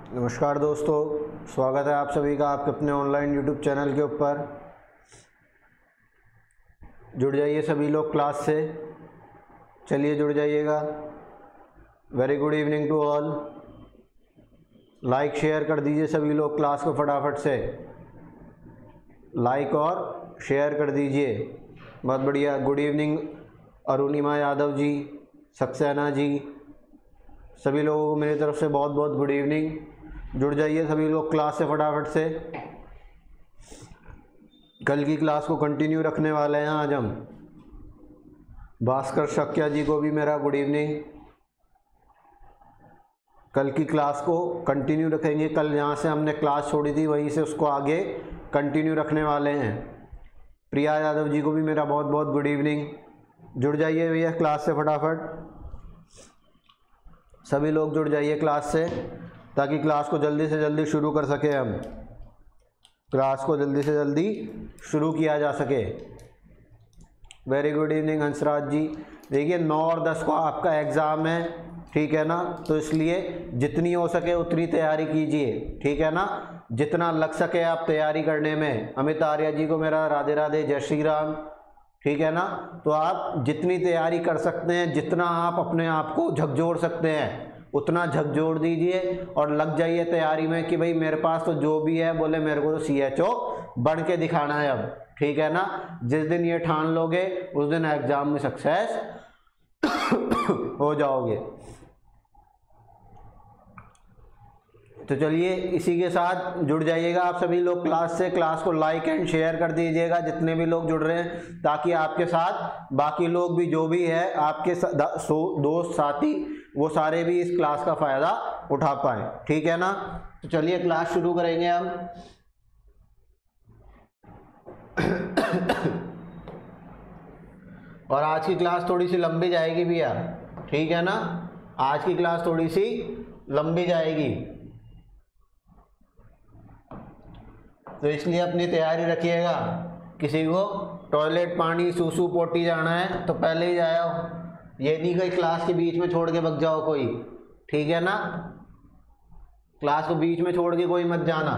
नमस्कार दोस्तों, स्वागत है आप सभी का आपके अपने ऑनलाइन यूट्यूब चैनल के ऊपर। जुड़ जाइए सभी लोग क्लास से, चलिए जुड़ जाइएगा। Very good evening to all. Like share कर दीजिए सभी लोग क्लास को फटाफट से, लाइक और शेयर कर दीजिए। बहुत बढ़िया। गुड इवनिंग अरुणिमा यादव जी, सक्सेना जी, सभी लोगों को मेरी तरफ से बहुत बहुत गुड इवनिंग। जुड़ जाइए सभी लोग क्लास से फटाफट से। कल की क्लास को कंटिन्यू रखने वाले हैं आज हम। भास्कर शक्या जी को भी मेरा गुड इवनिंग। कल की क्लास को कंटिन्यू रखेंगे। कल जहाँ से हमने क्लास छोड़ी थी वहीं से उसको आगे कंटिन्यू रखने वाले हैं। प्रिया यादव जी को भी मेरा बहुत बहुत गुड इवनिंग। जुड़ जाइए भैया क्लास से फटाफट, सभी लोग जुड़ जाइए क्लास से, ताकि क्लास को जल्दी से जल्दी शुरू कर सके हम। क्लास को जल्दी से जल्दी शुरू किया जा सके। Very good evening Hansraj ji. देखिए 9 और 10 को आपका एग्ज़ाम है, ठीक है ना, तो इसलिए जितनी हो सके उतनी तैयारी कीजिए, ठीक है ना, जितना लग सके आप तैयारी करने में। अमित आर्या जी को मेरा राधे राधे, जय श्री राम, ठीक है ना। तो आप जितनी तैयारी कर सकते हैं, जितना आप अपने आप को झकझोर सकते हैं उतना झकझोर दीजिए और लग जाइए तैयारी में कि भाई मेरे पास तो जो भी है, बोले मेरे को तो CHO बन के दिखाना है अब, ठीक है ना। जिस दिन ये ठान लोगे उस दिन एग्जाम में सक्सेस हो जाओगे। तो चलिए इसी के साथ जुड़ जाइएगा आप सभी लोग क्लास से। क्लास को लाइक एंड शेयर कर दीजिएगा जितने भी लोग जुड़ रहे हैं, ताकि आपके साथ बाकी लोग भी जो भी है आपके दोस्त साथी वो सारे भी इस क्लास का फ़ायदा उठा पाएँ, ठीक है ना। तो चलिए क्लास शुरू करेंगे हम। और आज की क्लास थोड़ी सी लंबी जाएगी भैया, ठीक है ना। आज की क्लास थोड़ी सी लंबी जाएगी, तो इसलिए अपनी तैयारी रखिएगा। किसी को टॉयलेट, पानी, सूसू, पोटी जाना है तो पहले ही जाओ, ये नहीं कोई क्लास के बीच में छोड़ के भग जाओ कोई, ठीक है ना। क्लास को बीच में छोड़ के कोई मत जाना।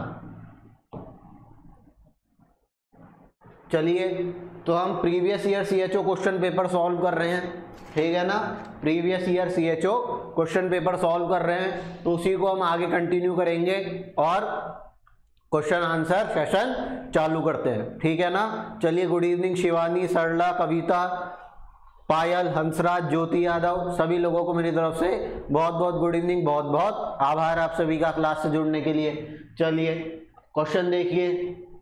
चलिए तो हम previous year CHO question paper solve कर रहे हैं, ठीक है ना। Previous year CHO question paper solve कर रहे हैं, तो उसी को हम आगे कंटिन्यू करेंगे और क्वेश्चन आंसर सेशन चालू करते हैं, ठीक है ना। चलिए गुड इवनिंग शिवानी, सरला, कविता, पायल, हंसराज, ज्योति यादव, सभी लोगों को मेरी तरफ से बहुत बहुत गुड इवनिंग। बहुत बहुत आभार आप सभी का क्लास से जुड़ने के लिए। चलिए क्वेश्चन देखिए।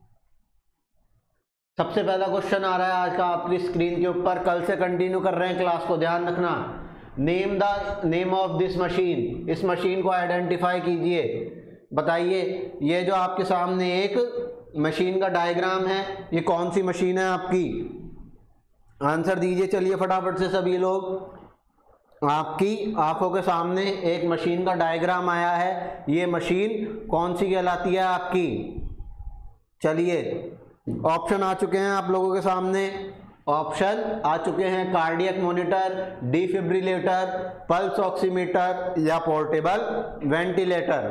सबसे पहला क्वेश्चन आ रहा है आज का आपकी स्क्रीन के ऊपर। कल से कंटिन्यू कर रहे हैं क्लास को, ध्यान रखना। Name the name of this machine, इस मशीन को आइडेंटिफाई कीजिए। बताइए ये जो आपके सामने एक मशीन का डायग्राम है, ये कौन सी मशीन है आपकी? आंसर दीजिए चलिए फटाफट से सभी लोग। आपकी आंखों के सामने एक मशीन का डायग्राम आया है, ये मशीन कौन सी कहलाती है आपकी? चलिए ऑप्शन आ चुके हैं आप लोगों के सामने। ऑप्शन आ चुके हैं cardiac monitor, defibrillator, pulse oximeter या पोर्टेबल वेंटिलेटर।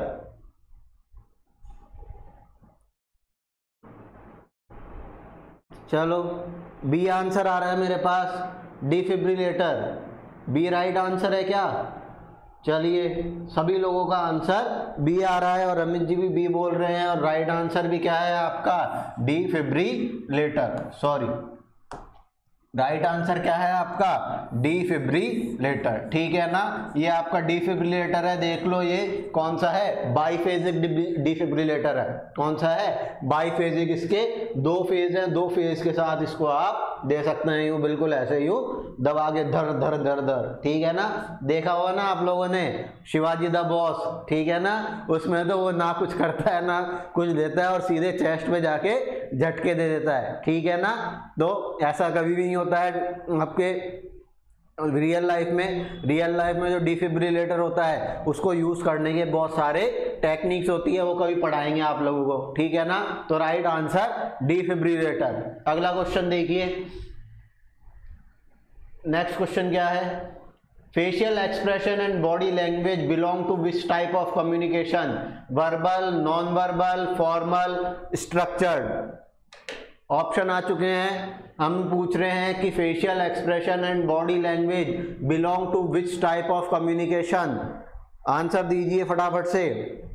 चलो बी आंसर आ रहा है मेरे पास, डिफिब्रिलेटर। बी राइट आंसर है क्या? चलिए सभी लोगों का आंसर बी आ रहा है और अमित जी भी बी बोल रहे हैं, और राइट आंसर भी क्या है आपका? डिफिब्रिलेटर। सॉरी, राइट आंसर क्या है आपका? डिफिब्रिलेटर, ठीक है ना। ये आपका डिफिब्रिलेटर है, देख लो ये कौन सा है? बाईफेजिक डिफिब्रिलेटर है। कौन सा है? बाईफेजिक। इसके 2 फेज हैं, 2 फेज के साथ इसको आप दे सकते हैं, यूं बिल्कुल ऐसे यूं दबा के धर धर धर धर, ठीक है ना। देखा हुआ ना आप लोगों ने शिवाजी द बॉस, ठीक है ना। उसमें तो वो ना कुछ करता है ना कुछ देता है और सीधे चेस्ट पे जाके झटके दे देता है, ठीक है ना। तो ऐसा कभी भी नहीं होता है आपके रियल लाइफ में। रियल लाइफ में जो डिफिब्रिलेटर होता है उसको यूज करने के बहुत सारे टेक्निक्स होती है, वो कभी पढ़ाएंगे आप लोगों को, ठीक है ना। तो राइट आंसर डिफिब्रिलेटर। अगला क्वेश्चन देखिए। नेक्स्ट क्वेश्चन क्या है? facial expression and body language belong to which type of communication? Verbal, non-verbal, formal, structured. Option आ चुके हैं। हम पूछ रहे हैं कि facial expression and body language belong to which type of communication. Answer दीजिए फटाफट से।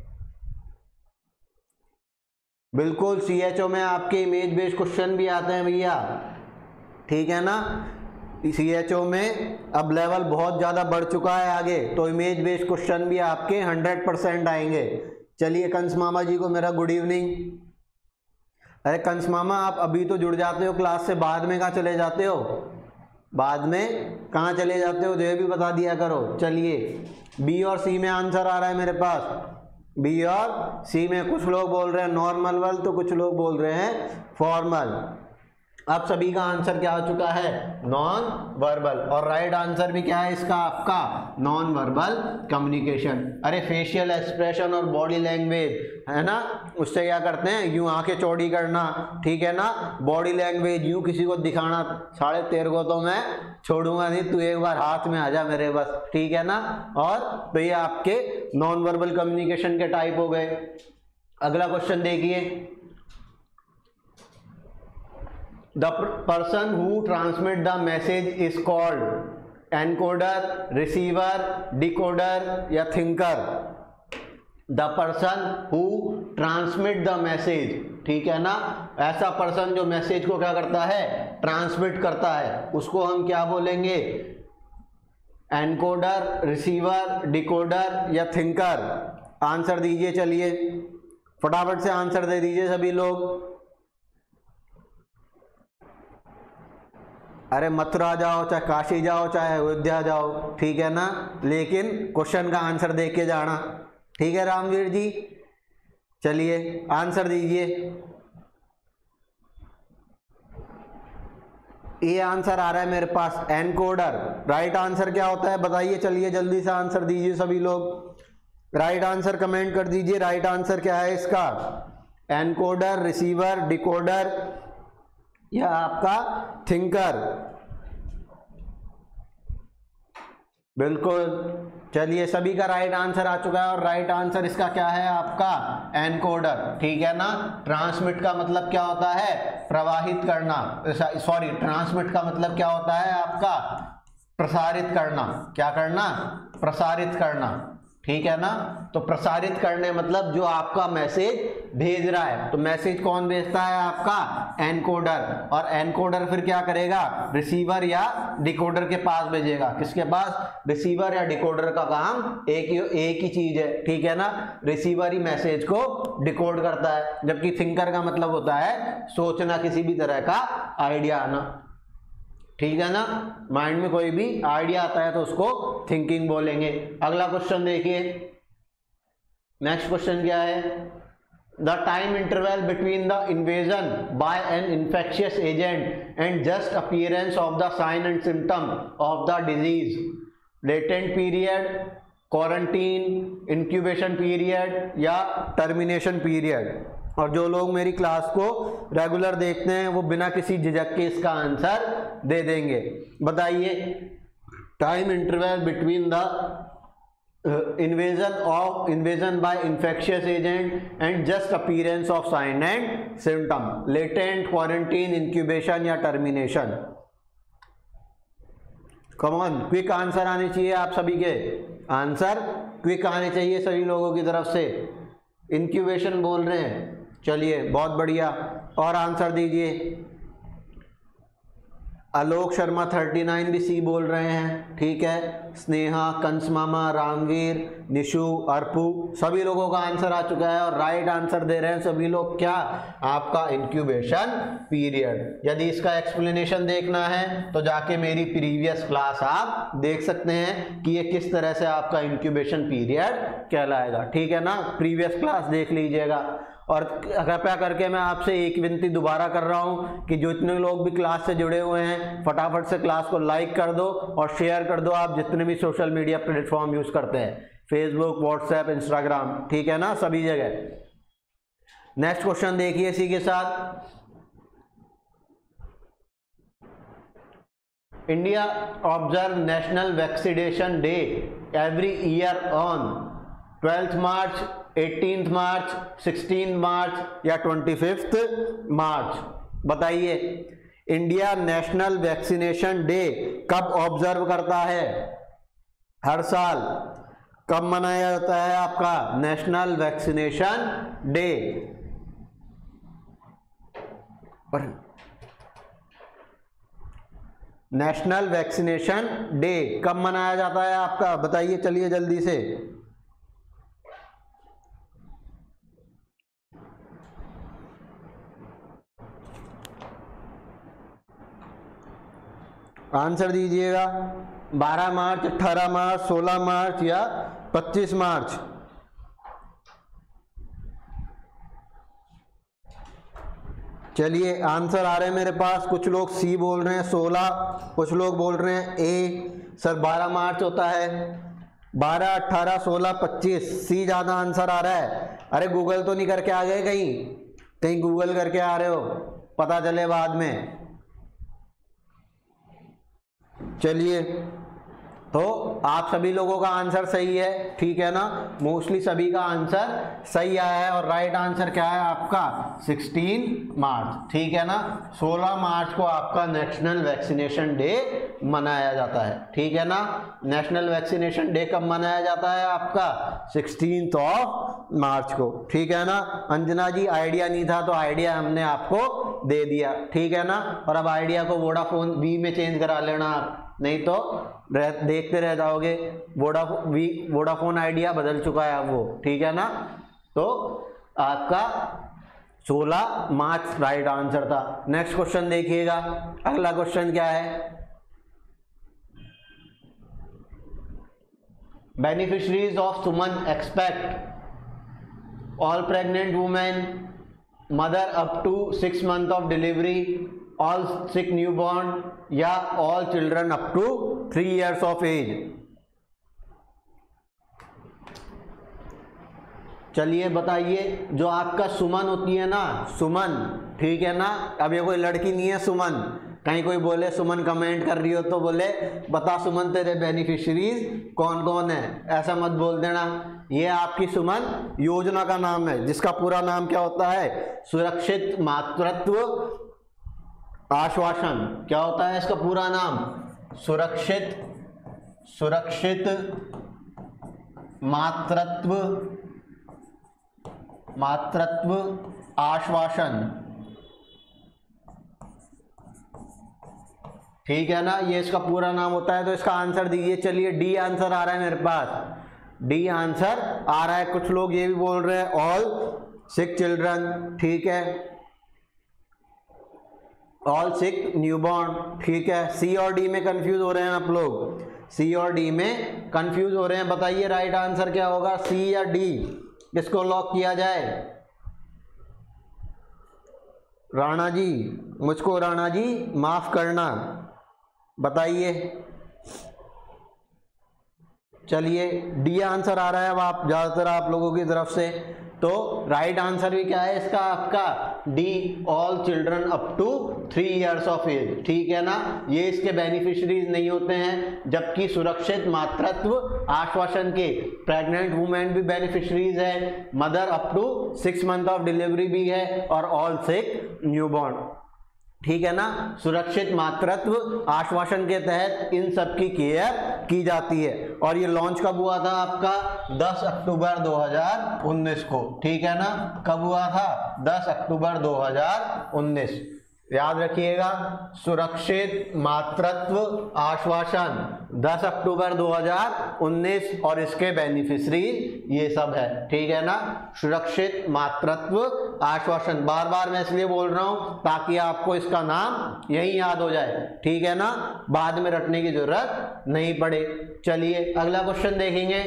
बिल्कुल, CHO में आपके इमेज बेस्ड क्वेश्चन भी आते हैं भैया, ठीक है ना। CHO में अब लेवल बहुत ज़्यादा बढ़ चुका है आगे, तो इमेज बेस्ड क्वेश्चन भी आपके 100% आएंगे। चलिए कंस मामा जी को मेरा गुड इवनिंग। अरे कंस मामा, आप अभी तो जुड़ जाते हो क्लास से, बाद में कहाँ चले जाते हो? बाद में कहाँ चले जाते हो, ये भी बता दिया करो। चलिए बी और सी में आंसर आ रहा है मेरे पास। बी और सी में कुछ लोग बोल रहे हैं नॉर्मल, तो कुछ लोग बोल रहे हैं फॉर्मल। अब सभी का आंसर क्या हो चुका है? Non verbal. और राइट आंसर भी क्या है इसका आपका? Non verbal communication. अरे फेशियल एक्सप्रेशन और बॉडी लैंग्वेज है ना, उससे क्या करते हैं, यूं आंखें चौड़ी करना, ठीक है ना। बॉडी लैंग्वेज यूं किसी को दिखाना, साढ़े तेरे को तो मैं छोड़ूंगा नहीं, तू एक बार हाथ में आ जा मेरे बस, ठीक है ना। और तो ये आपके नॉन वर्बल कम्युनिकेशन के टाइप हो गए। अगला क्वेश्चन देखिए। The person who transmit the message is called encoder, receiver, decoder या thinker। The person who transmit the message, ठीक है ना। ऐसा पर्सन जो मैसेज को क्या करता है? ट्रांसमिट करता है, उसको हम क्या बोलेंगे? एनकोडर, रिसीवर, डिकोडर या थिंकर। आंसर दीजिए, चलिए फटाफट से आंसर दे दीजिए सभी लोग। अरे मथुरा जाओ, चाहे काशी जाओ, चाहे अयोध्या जाओ, ठीक है ना, लेकिन क्वेश्चन का आंसर देख के जाना, ठीक है रामवीर जी। चलिए आंसर दीजिए। ये आंसर आ रहा है मेरे पास एनकोडर। राइट आंसर क्या होता है बताइए, चलिए जल्दी से आंसर दीजिए सभी लोग। राइट आंसर कमेंट कर दीजिए, राइट आंसर क्या है इसका? एनकोडर, रिसीवर, डिकोडर या आपका थिंकर। बिल्कुल, चलिए सभी का राइट आंसर आ चुका है और राइट आंसर इसका क्या है आपका? एनकोडर, ठीक है ना। ट्रांसमिट का मतलब क्या होता है? प्रवाहित करना, सॉरी ट्रांसमिट का मतलब क्या होता है आपका? प्रसारित करना। क्या करना? प्रसारित करना, ठीक है ना। तो प्रसारित करने मतलब जो आपका मैसेज भेज रहा है, तो मैसेज कौन भेजता है आपका? एनकोडर। और एनकोडर फिर क्या करेगा? रिसीवर या डिकोडर के पास भेजेगा। किसके पास? रिसीवर या डिकोडर का काम एक ही चीज है, ठीक है ना। रिसीवर ही मैसेज को डिकोड करता है, जबकि थिंकर का मतलब होता है सोचना, किसी भी तरह का आइडिया आना, ठीक है ना। माइंड में कोई भी आइडिया आता है तो उसको थिंकिंग बोलेंगे। अगला क्वेश्चन देखिए, नेक्स्ट क्वेश्चन क्या है? The time interval between the invasion by an infectious agent and just appearance of the sign and symptom of the disease. Latent period, quarantine, incubation period या टर्मिनेशन पीरियड। और जो लोग मेरी class को regular देखते हैं वो बिना किसी झिझक के इसका आंसर दे देंगे। बताइए, time interval between the invasion by infectious agent and just appearance of sign and symptom, latent, quarantine, incubation या termination। Come on, quick answer आने चाहिए आप सभी के, आंसर क्विक आने चाहिए सभी लोगों की तरफ से। इंक्यूबेशन बोल रहे हैं, चलिए बहुत बढ़िया। और आंसर दीजिए। आलोक शर्मा 39 भी सी बोल रहे हैं, ठीक है। स्नेहा, कंस मामा, रामवीर, निशु, अर्पू, सभी लोगों का आंसर आ चुका है और राइट आंसर दे रहे हैं सभी लोग। क्या? आपका इंक्यूबेशन पीरियड। यदि इसका एक्सप्लेनेशन देखना है तो जाके मेरी प्रीवियस क्लास आप देख सकते हैं कि ये किस तरह से आपका इंक्यूबेशन पीरियड कहलाएगा, ठीक है ना। प्रीवियस क्लास देख लीजिएगा। और कृपया करके मैं आपसे एक विनती दोबारा कर रहा हूं कि जो इतने लोग भी क्लास से जुड़े हुए हैं, फटाफट से क्लास को लाइक कर दो और शेयर कर दो। आप जितने भी सोशल मीडिया प्लेटफॉर्म यूज करते हैं, फेसबुक, व्हाट्सएप, इंस्टाग्राम, ठीक है ना, सभी जगह। नेक्स्ट क्वेश्चन देखिए इसी के साथ। India observe national vaccination day every year on 12th March, 18th March, 16 March या 25 मार्च। बताइए, इंडिया नेशनल वैक्सीनेशन डे कब ऑब्जर्व करता है? हर साल कब मनाया जाता है आपका नेशनल वैक्सीनेशन डे? पर नेशनल वैक्सीनेशन डे कब मनाया जाता है आपका? बताइए, चलिए जल्दी से। आंसर दीजिएगा। 12 मार्च, 18 मार्च, 16 मार्च या 25 मार्च? चलिए, आंसर आ रहे हैं मेरे पास। कुछ लोग सी बोल रहे हैं 16, कुछ लोग बोल रहे हैं ए। सर 12 मार्च होता है। 12, 18, 16, 25 सी ज़्यादा आंसर आ रहा है। अरे गूगल तो नहीं करके आ गए? कहीं गूगल करके आ रहे हो? पता चले बाद में। चलिए, तो आप सभी लोगों का आंसर सही है, ठीक है ना? मोस्टली सभी का आंसर सही आया है और राइट आंसर क्या है आपका? 16 मार्च, ठीक है ना? 16 मार्च को आपका नेशनल वैक्सीनेशन डे मनाया जाता है, ठीक है ना? नेशनल वैक्सीनेशन डे कब मनाया जाता है आपका? 16 मार्च को, ठीक है ना? अंजना जी, आइडिया नहीं था तो आइडिया हमने आपको दे दिया, ठीक है ना? और अब आइडिया को वोडाफोन वी में चेंज करा लेना आप, नहीं तो देखते रह जाओगे। वोडाफोन आइडिया बदल चुका है अब वो, ठीक है ना? तो आपका 16 मार्च राइट आंसर था। नेक्स्ट क्वेश्चन देखिएगा। अगला क्वेश्चन क्या है? Beneficiaries of Suman expect all pregnant women, mother up to 6 months of delivery, all sick newborn या all children up to 3 years of age. चलिए बताइए, जो आपका सुमन होती है ना, सुमन, ठीक है ना? अब ये कोई लड़की नहीं है सुमन। कहीं कोई बोले सुमन कमेंट कर रही हो तो बोले बता सुमन तेरे बेनिफिशरीज कौन कौन है, ऐसा मत बोल देना। ये आपकी सुमन योजना का नाम है, जिसका पूरा नाम क्या होता है? सुरक्षित मातृत्व आश्वासन। क्या होता है इसका पूरा नाम? सुरक्षित मातृत्व आश्वासन, ठीक है ना? ये इसका पूरा नाम होता है। तो इसका आंसर दीजिए। चलिए, डी आंसर आ रहा है मेरे पास, डी आंसर आ रहा है। कुछ लोग ये भी बोल रहे हैं ऑल सिक चिल्ड्रन, ठीक है? ऑल सिक न्यूबॉर्न, ठीक है? सी और डी में कंफ्यूज हो रहे हैं आप लोग, सी और डी में कंफ्यूज हो रहे हैं। बताइए राइट आंसर क्या होगा, सी या डी? किसको लॉक किया जाए? राणा जी, मुझको राणा जी माफ करना, बताइए। चलिए, डी आंसर आ रहा है अब आप ज़्यादातर आप लोगों की तरफ से। तो राइट आंसर भी क्या है इसका आपका? D, all children up to 3 years of age, ठीक है ना? ये इसके बेनिफिशरीज नहीं होते हैं, जबकि सुरक्षित मातृत्व आश्वासन के प्रेग्नेंट वुमेन भी बेनिफिशरीज है, mother up to 6 months of delivery भी है, और ऑल सिक न्यूबॉर्न, ठीक है ना? सुरक्षित मातृत्व आश्वासन के तहत इन सब की केयर की जाती है। और ये लॉन्च कब हुआ था आपका? 10 अक्टूबर 2019 को, ठीक है ना? कब हुआ था? 10 अक्टूबर 2019। याद रखिएगा, सुरक्षित मातृत्व आश्वासन 10 अक्टूबर 2019 और इसके बेनिफिशरीज ये सब है, ठीक है ना? सुरक्षित मातृत्व आश्वासन, बार बार मैं इसलिए बोल रहा हूं ताकि आपको इसका नाम यही याद हो जाए, ठीक है ना? बाद में रटने की जरूरत नहीं पड़े। चलिए अगला क्वेश्चन देखेंगे।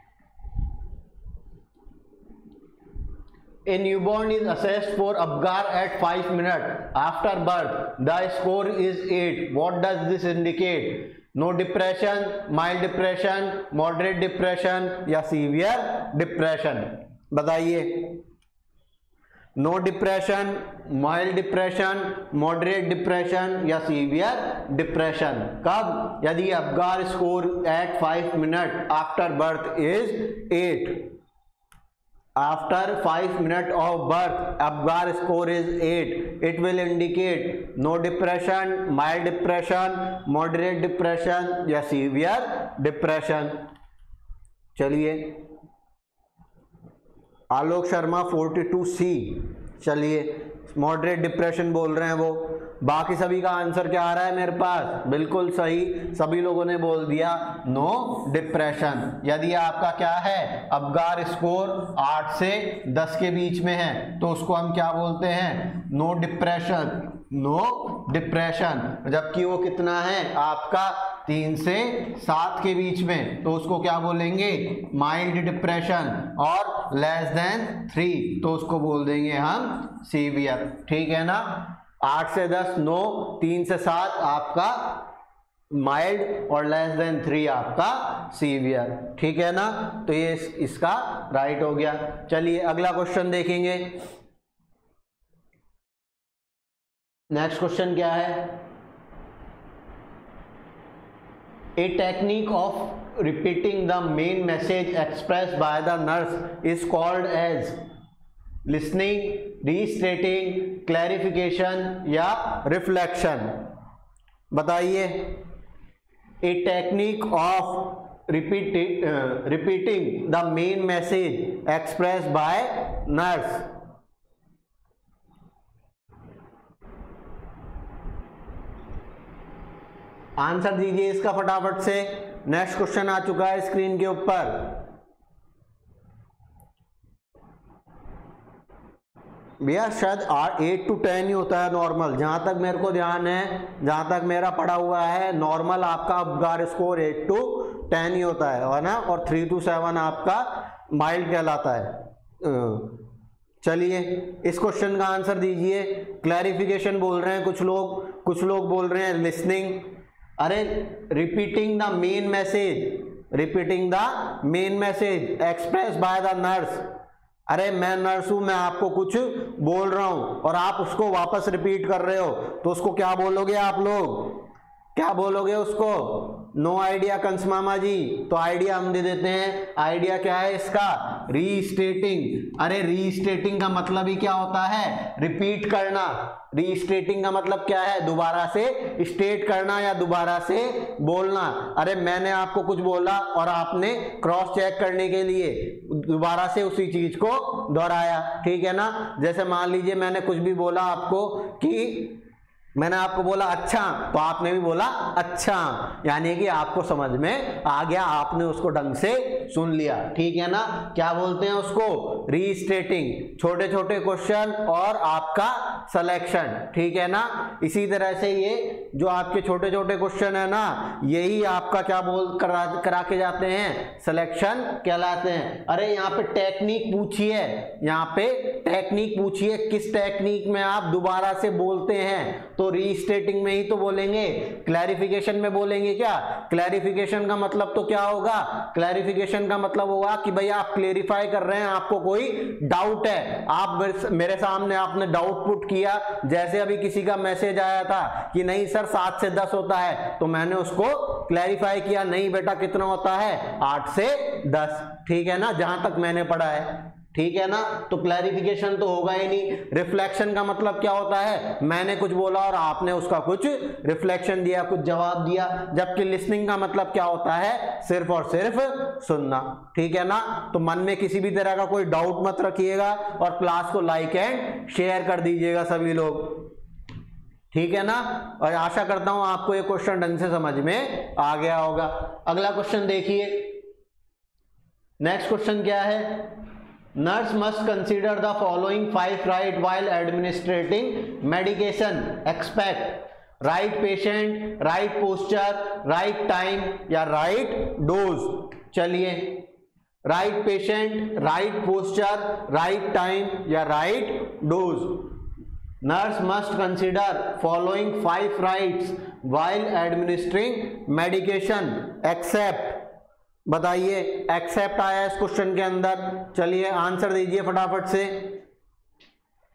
A newborn is assessed for Apgar at 5 minutes after birth. The score is 8. What does this indicate? No depression, mild depression, moderate depression या severe depression? बताइए। No depression, mild depression, moderate depression या severe depression. कब? यदि Apgar score at 5 minute after birth is 8। After 5 minute of birth Apgar score is 8, it will indicate no depression, mild depression, moderate depression या severe depression. चलिए, Alok Sharma 42C। चलिए, moderate depression बोल रहे हैं वो। बाकी सभी का आंसर क्या आ रहा है मेरे पास? बिल्कुल सही, सभी लोगों ने बोल दिया नो डिप्रेशन। यदि आपका क्या है, अबगार स्कोर 8 से 10 के बीच में है तो उसको हम क्या बोलते हैं? No depression, no depression. जबकि वो कितना है आपका 3 से 7 के बीच में तो उसको क्या बोलेंगे? Mild depression. और लेस देन 3 तो उसको बोल देंगे हम सीवियर। ठीक है ना? 8 से 10 नो, 3 से 7 आपका माइल्ड और लेस देन 3 आपका सीवियर। ठीक है ना? तो ये इसका राइट हो गया। चलिए अगला क्वेश्चन देखेंगे। नेक्स्ट क्वेश्चन क्या है? A technique of repeating the main message expressed by the nurse is called as listening, restating, clarification या reflection। बताइए। A technique of repeating the main message expressed by nurse। Answer दीजिए इसका फटाफट से। Next question आ चुका है screen के ऊपर। भैया शायद 8 to 10 ही होता है नॉर्मल, जहां तक मेरे को ध्यान है, जहां तक मेरा पढ़ा हुआ है। नॉर्मल आपका अबगार स्कोर 8 to 10 ही होता है ना, और 3 to 7 आपका माइल्ड कहलाता है। चलिए इस क्वेश्चन का आंसर दीजिए। क्लैरिफिकेशन बोल रहे हैं कुछ लोग बोल रहे हैं लिसनिंग। अरे repeating the main message, repeating the main message express by the nurse. अरे मैं नर्स हूं, मैं आपको कुछ बोल रहा हूं और आप उसको वापस रिपीट कर रहे हो तो उसको क्या बोलोगे आप लोग? क्या बोलोगे उसको? नो आइडिया कंस मामा जी। तो आइडिया हम दे देते हैं। आइडिया क्या है इसका? रीस्टेटिंग। अरे रीस्टेटिंग का मतलब ही क्या होता है? रिपीट करना। रीस्टेटिंग का मतलब क्या है? दोबारा से स्टेट करना या दोबारा से बोलना। अरे मैंने आपको कुछ बोला और आपने क्रॉस चेक करने के लिए दोबारा से उसी चीज को दोहराया। ठीक है ना? जैसे मान लीजिए मैंने कुछ भी बोला आपको, कि मैंने आपको बोला अच्छा, तो आपने भी बोला अच्छा, यानी कि आपको समझ में आ गया, आपने उसको ढंग से सुन लिया। ठीक है ना? क्या बोलते हैं उसको? रीस्टेटिंग। छोटे छोटे क्वेश्चन और आपका सिलेक्शन। ठीक है ना? इसी तरह से ये जो आपके छोटे छोटे क्वेश्चन है ना, यही आपका क्या करा के जाते हैं? सिलेक्शन कहलाते हैं। अरे यहाँ पे टेक्निक पूछी है, यहाँ पे टेक्निक पूछी है, किस टेक्निक में आप दोबारा से बोलते हैं? तो रीस्टेटिंग में ही तो बोलेंगे। क्लैरिफिकेशन में बोलेंगे क्या? क्लैरिफिकेशन का मतलब तो क्या होगा? क्लैरिफिकेशन का मतलब होगा कि भाई आप क्लेरिफाई कर रहे हैं, आपको कोई डाउट है, आप मेरे सामने आपने डाउट पुट किया। जैसे अभी किसी का मैसेज आया था कि नहीं सर 7 से 10 होता है, तो मैंने उसको क्लैरिफाई किया, नहीं बेटा कितना होता है? 8 से 10। ठीक है ना? जहां तक मैंने पढ़ा है। ठीक है ना? तो क्लैरिफिकेशन तो होगा ही नहीं। रिफ्लेक्शन का मतलब क्या होता है? मैंने कुछ बोला और आपने उसका कुछ रिफ्लेक्शन दिया, कुछ जवाब दिया। जबकि लिसनिंग का मतलब क्या होता है? सिर्फ और सिर्फ सुनना। ठीक है ना? तो मन में किसी भी तरह का कोई डाउट मत रखिएगा और क्लास को लाइक एंड शेयर कर दीजिएगा सभी लोग। ठीक है ना? और आशा करता हूं आपको ये क्वेश्चन ढंग से समझ में आ गया होगा। अगला क्वेश्चन देखिए। नेक्स्ट क्वेश्चन क्या है? Nurse must consider the following 5 right while administering medication. Expect right patient, right posture, right time या right dose। चलिए, right patient, right posture, right time या right dose। Nurse must consider following 5 rights while administering medication except। बताइए, except आया इस question के अंदर। चलिए answer दीजिए फटाफट से।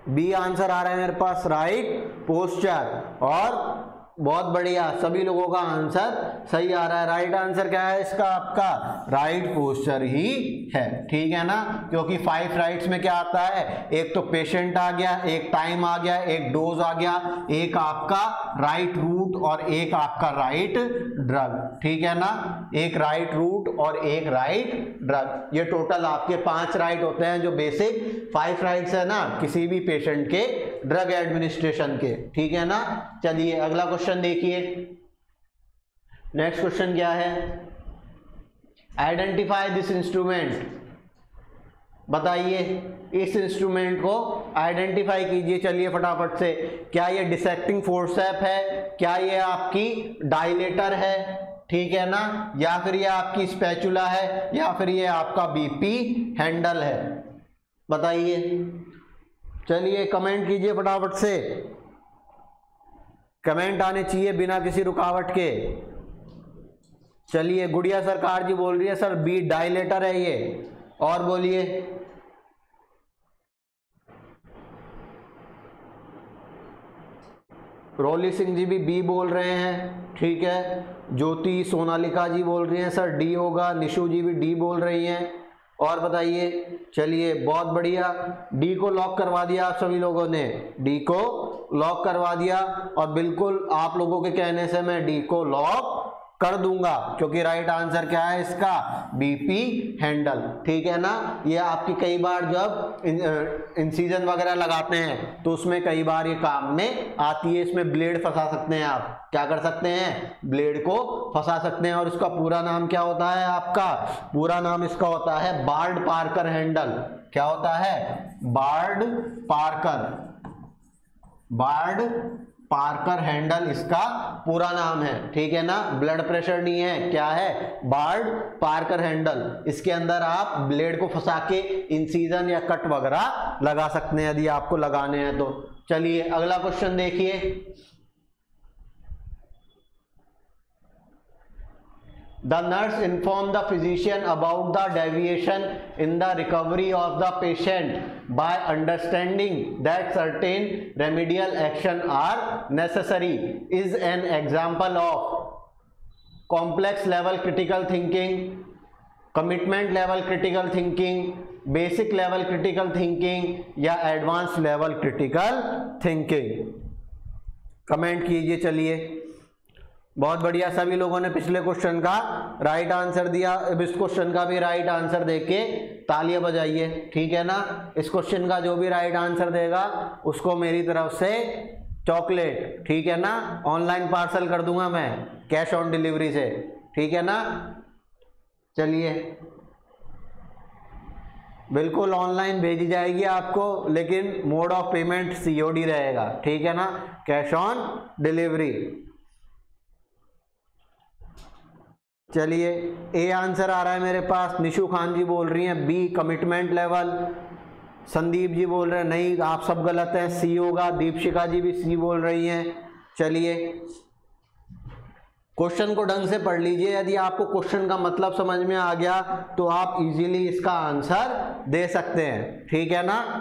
बी आंसर आ रहा है मेरे पास राइट पोस्चर। और बहुत बढ़िया, सभी लोगों का आंसर सही आ रहा है। राइट आंसर क्या है इसका? आपका राइट पोस्चर ही है, ठीक है ना, क्योंकि 5 राइट्स में क्या आता है? एक तो पेशेंट आ गया, एक टाइम आ गया, एक डोज आ गया, एक आपका राइट रूट और एक आपका राइट ड्रग, ठीक है ना, एक राइट रूट और एक राइट ड्रग। ये टोटल आपके 5 राइट होते हैं, जो बेसिक 5 राइट्स है ना किसी भी पेशेंट के ड्रग एडमिनिस्ट्रेशन के, ठीक है ना। चलिए अगला क्वेश्चन देखिए। नेक्स्ट क्वेश्चन क्या है? Identify this instrument. बताइए इस इंस्ट्रूमेंट को आइडेंटिफाई कीजिए। चलिए फटाफट से। क्या ये डिसेक्टिंग फोर्सेप है? क्या ये आपकी डायलेटर है? ठीक है ना, या फिर ये आपकी स्पैचुला है, या फिर ये आपका बीपी हैंडल है? बताइए। चलिए कमेंट कीजिए फटाफट से, कमेंट आने चाहिए बिना किसी रुकावट के। चलिए गुड़िया सरकार जी बोल रही है सर बी डायलेटर है ये। और बोलिए। रोली सिंह जी भी बी बोल रहे हैं, ठीक है। ज्योति सोनालिका जी बोल रही हैं सर डी होगा। निशु जी भी डी बोल रही हैं। और बताइए। चलिए बहुत बढ़िया, डी को लॉक करवा दिया आप सभी लोगों ने, डी को लॉक करवा दिया। और बिल्कुल आप लोगों के कहने से मैं डी को लॉक कर दूंगा, क्योंकि राइट आंसर क्या है इसका? बीपी हैंडल, ठीक है ना। ये आपकी कई बार जब इंसिजन वगैरह लगाते हैं तो उसमें कई बार ये काम में आती है। इसमें ब्लेड फंसा सकते हैं आप, क्या कर सकते हैं? ब्लेड को फंसा सकते हैं। और इसका पूरा नाम क्या होता है? आपका पूरा नाम इसका होता है बार्ड पार्कर हैंडल। क्या होता है? Bard Parker, Bard Parker handle इसका पूरा नाम है, ठीक है ना। ब्लड प्रेशर नहीं है, क्या है? Bard Parker handle. इसके अंदर आप ब्लेड को फंसा के इंसिजन या कट वगैरह लगा सकते हैं यदि आपको लगाने हैं तो। चलिए अगला क्वेश्चन देखिए। The nurse informed the physician about the deviation in the recovery of the patient by understanding that certain remedial action are necessary is an example of complex level critical thinking, commitment level critical thinking, basic level critical thinking या advanced level critical thinking। Comment कीजिए। चलिए बहुत बढ़िया, सभी लोगों ने पिछले question का राइट आंसर दिया। अब इस क्वेश्चन का भी राइट आंसर देके तालियां बजाइए, ठीक है ना। इस क्वेश्चन का जो भी राइट आंसर देगा उसको मेरी तरफ से चॉकलेट, ठीक है ना, ऑनलाइन पार्सल कर दूंगा मैं कैश ऑन डिलीवरी से, ठीक है ना। चलिए बिल्कुल ऑनलाइन भेजी जाएगी आपको, लेकिन मोड ऑफ पेमेंट COD रहेगा, ठीक है ना, कैश ऑन डिलीवरी। चलिए ए आंसर आ रहा है मेरे पास। निशु खान जी बोल रही हैं B commitment level. Sandeep ji बोल रहे हैं नहीं आप सब गलत हैं, सी होगा। दीपशिका जी भी सी बोल रही हैं। चलिए क्वेश्चन को ढंग से पढ़ लीजिए। यदि आपको क्वेश्चन का मतलब समझ में आ गया तो आप इजीली इसका आंसर दे सकते हैं, ठीक है ना।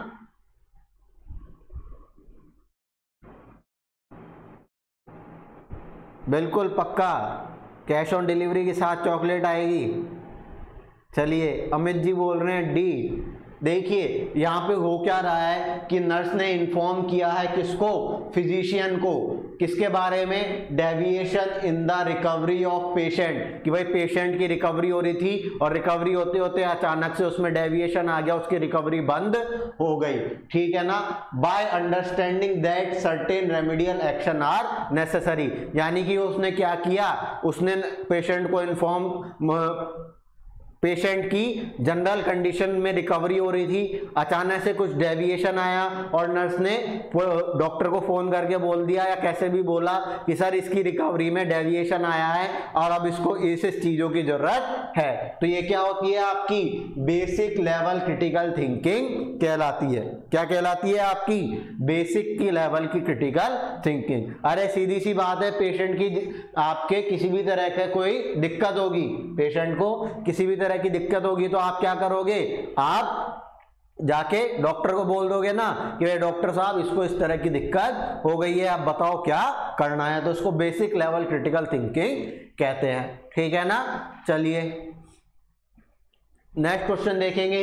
बिल्कुल पक्का कैश ऑन डिलीवरी के साथ चॉकलेट आएगी। चलिए अमित जी बोल रहे हैं डी। देखिए यहाँ पे हो क्या रहा है कि नर्स ने इन्फॉर्म किया है किसको? फिजिशियन को। किसके बारे में? Deviation in the recovery of patient, कि भाई पेशेंट की रिकवरी हो रही थी और रिकवरी होते होते अचानक से उसमें डेविएशन आ गया, उसकी रिकवरी बंद हो गई, ठीक है ना। By understanding that certain remedial action are necessary, यानी कि उसने क्या किया? उसने पेशेंट को इन्फॉर्म, पेशेंट की जनरल कंडीशन में रिकवरी हो रही थी, अचानक से कुछ डेविएशन आया और नर्स ने डॉक्टर को फोन करके बोल दिया या कैसे भी बोला कि सर इसकी रिकवरी में डेविएशन आया है और अब इसको इस चीजों की जरूरत है। तो ये क्या होती है? आपकी बेसिक लेवल क्रिटिकल थिंकिंग कहलाती है। क्या कहलाती है? आपकी बेसिक की लेवल की क्रिटिकल थिंकिंग। अरे सीधी सी बात है, पेशेंट की आपके किसी भी तरह का कोई दिक्कत होगी, पेशेंट को किसी भी तरह की दिक्कत होगी तो आप क्या करोगे? आप जाके डॉक्टर को बोल दोगे ना कि भाई डॉक्टर साहब इसको इस तरह की दिक्कत हो गई है, आप बताओ क्या करना है, तो इसको बेसिक लेवल क्रिटिकल थिंकिंग कहते हैं। ठीक है ना। चलिए नेक्स्ट क्वेश्चन देखेंगे।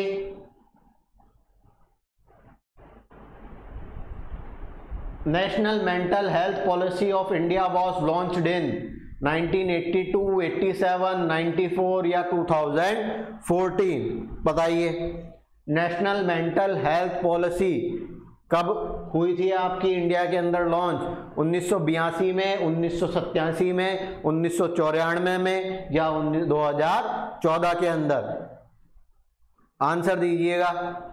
National mental health policy of India was launched in 1982, 87, 94 या 2014? बताइए नेशनल मेंटल हेल्थ पॉलिसी कब हुई थी आपकी इंडिया के अंदर लॉन्च? 1982 में, 1987 में, 1994 में या 2014 के अंदर? आंसर दीजिएगा।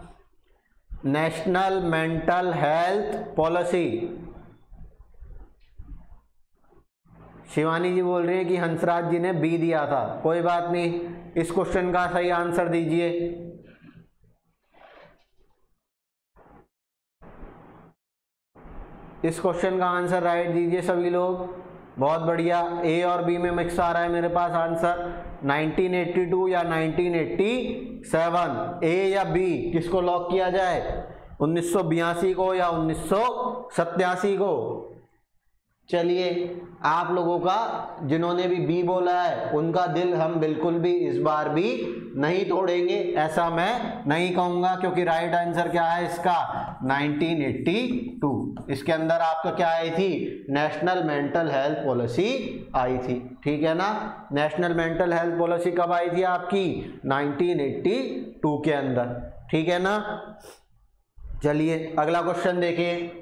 National mental health policy, Shivani ji बोल रही है कि हंसराज जी ने बी दिया था, कोई बात नहीं, इस क्वेश्चन का सही आंसर दीजिए। इस क्वेश्चन का आंसर राइट दीजिए सभी लोग, बहुत बढ़िया। ए और बी में मिक्स आ रहा है मेरे पास आंसर, 1982 या 1987, ए या बी, किसको लॉक किया जाए? 1982 को या 1987 को? चलिए आप लोगों का जिन्होंने भी बी बोला है उनका दिल हम बिल्कुल भी इस बार भी नहीं तोड़ेंगे, ऐसा मैं नहीं कहूंगा, क्योंकि राइट आंसर क्या है इसका? 1982। इसके अंदर आपका क्या आई थी? नेशनल मेंटल हेल्थ पॉलिसी आई थी। ठीक है ना। नेशनल मेंटल हेल्थ पॉलिसी कब आई थी आपकी? 1982 के अंदर। ठीक है ना। चलिए अगला क्वेश्चन देखिए।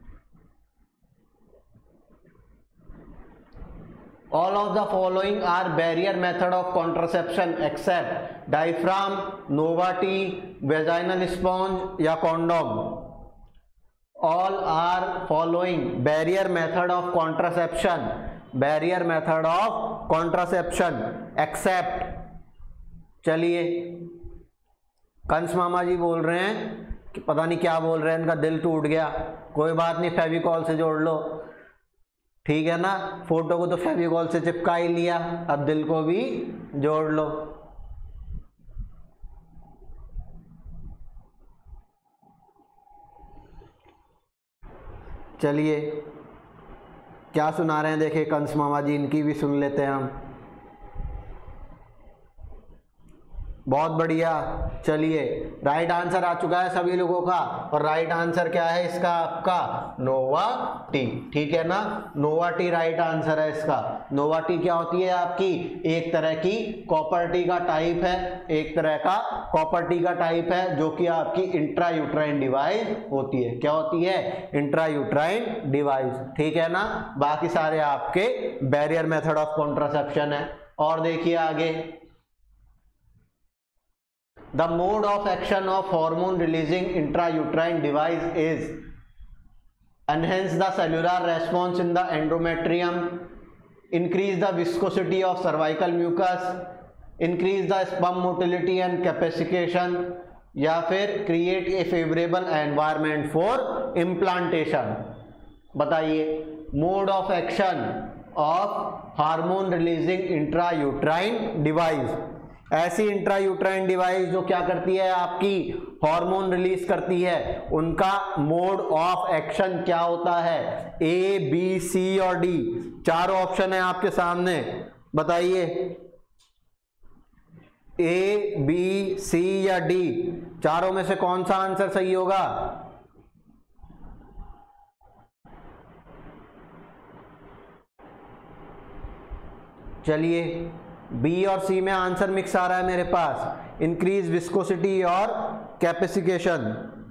All of the following are barrier method of contraception except diaphragm, Novati, vaginal sponge या condom? All are following barrier method of contraception, barrier method of contraception except, चलिए कंस मामा जी बोल रहे हैं कि पता नहीं क्या बोल रहे हैं, इनका दिल टूट गया, कोई बात नहीं, फेविकॉल से जोड़ लो। ठीक है ना, फोटो को तो फेविकॉल से चिपका ही लिया, अब दिल को भी जोड़ लो। चलिए क्या सुना रहे हैं देखिए कंस मामा जी, इनकी भी सुन लेते हैं हम। बहुत बढ़िया। चलिए राइट आंसर आ चुका है सभी लोगों का, और राइट आंसर क्या है इसका आपका? नोवाटी। ठीक है ना, नोवाटी राइट आंसर है इसका। नोवाटी क्या होती है आपकी? एक तरह की कॉपर टी का टाइप है, एक तरह का कॉपर टी का टाइप है जो कि आपकी इंट्रायूट्राइन डिवाइस होती है। क्या होती है? Intrauterine device. ठीक है ना। बाकी सारे आपके बैरियर मेथड ऑफ कॉन्ट्रासेप्शन है। और देखिए आगे, the mode of action of hormone releasing intrauterine device is enhance the cellular response in the endometrium, increase the viscosity of cervical mucus, increase the sperm motility and capacitation, या फिर create a favorable environment for implantation। बताइए mode of action of hormone releasing intrauterine device, ऐसी intrauterine device जो क्या करती है आपकी? Hormone release करती है, उनका मोड ऑफ एक्शन क्या होता है? ए, बी, सी और डी, चारों ऑप्शन है आपके सामने, बताइए ए, बी, सी या डी, चारों में से कौन सा आंसर सही होगा? चलिए बी और सी में आंसर मिक्स आ रहा है मेरे पास, इंक्रीज विस्कोसिटी और capacitation.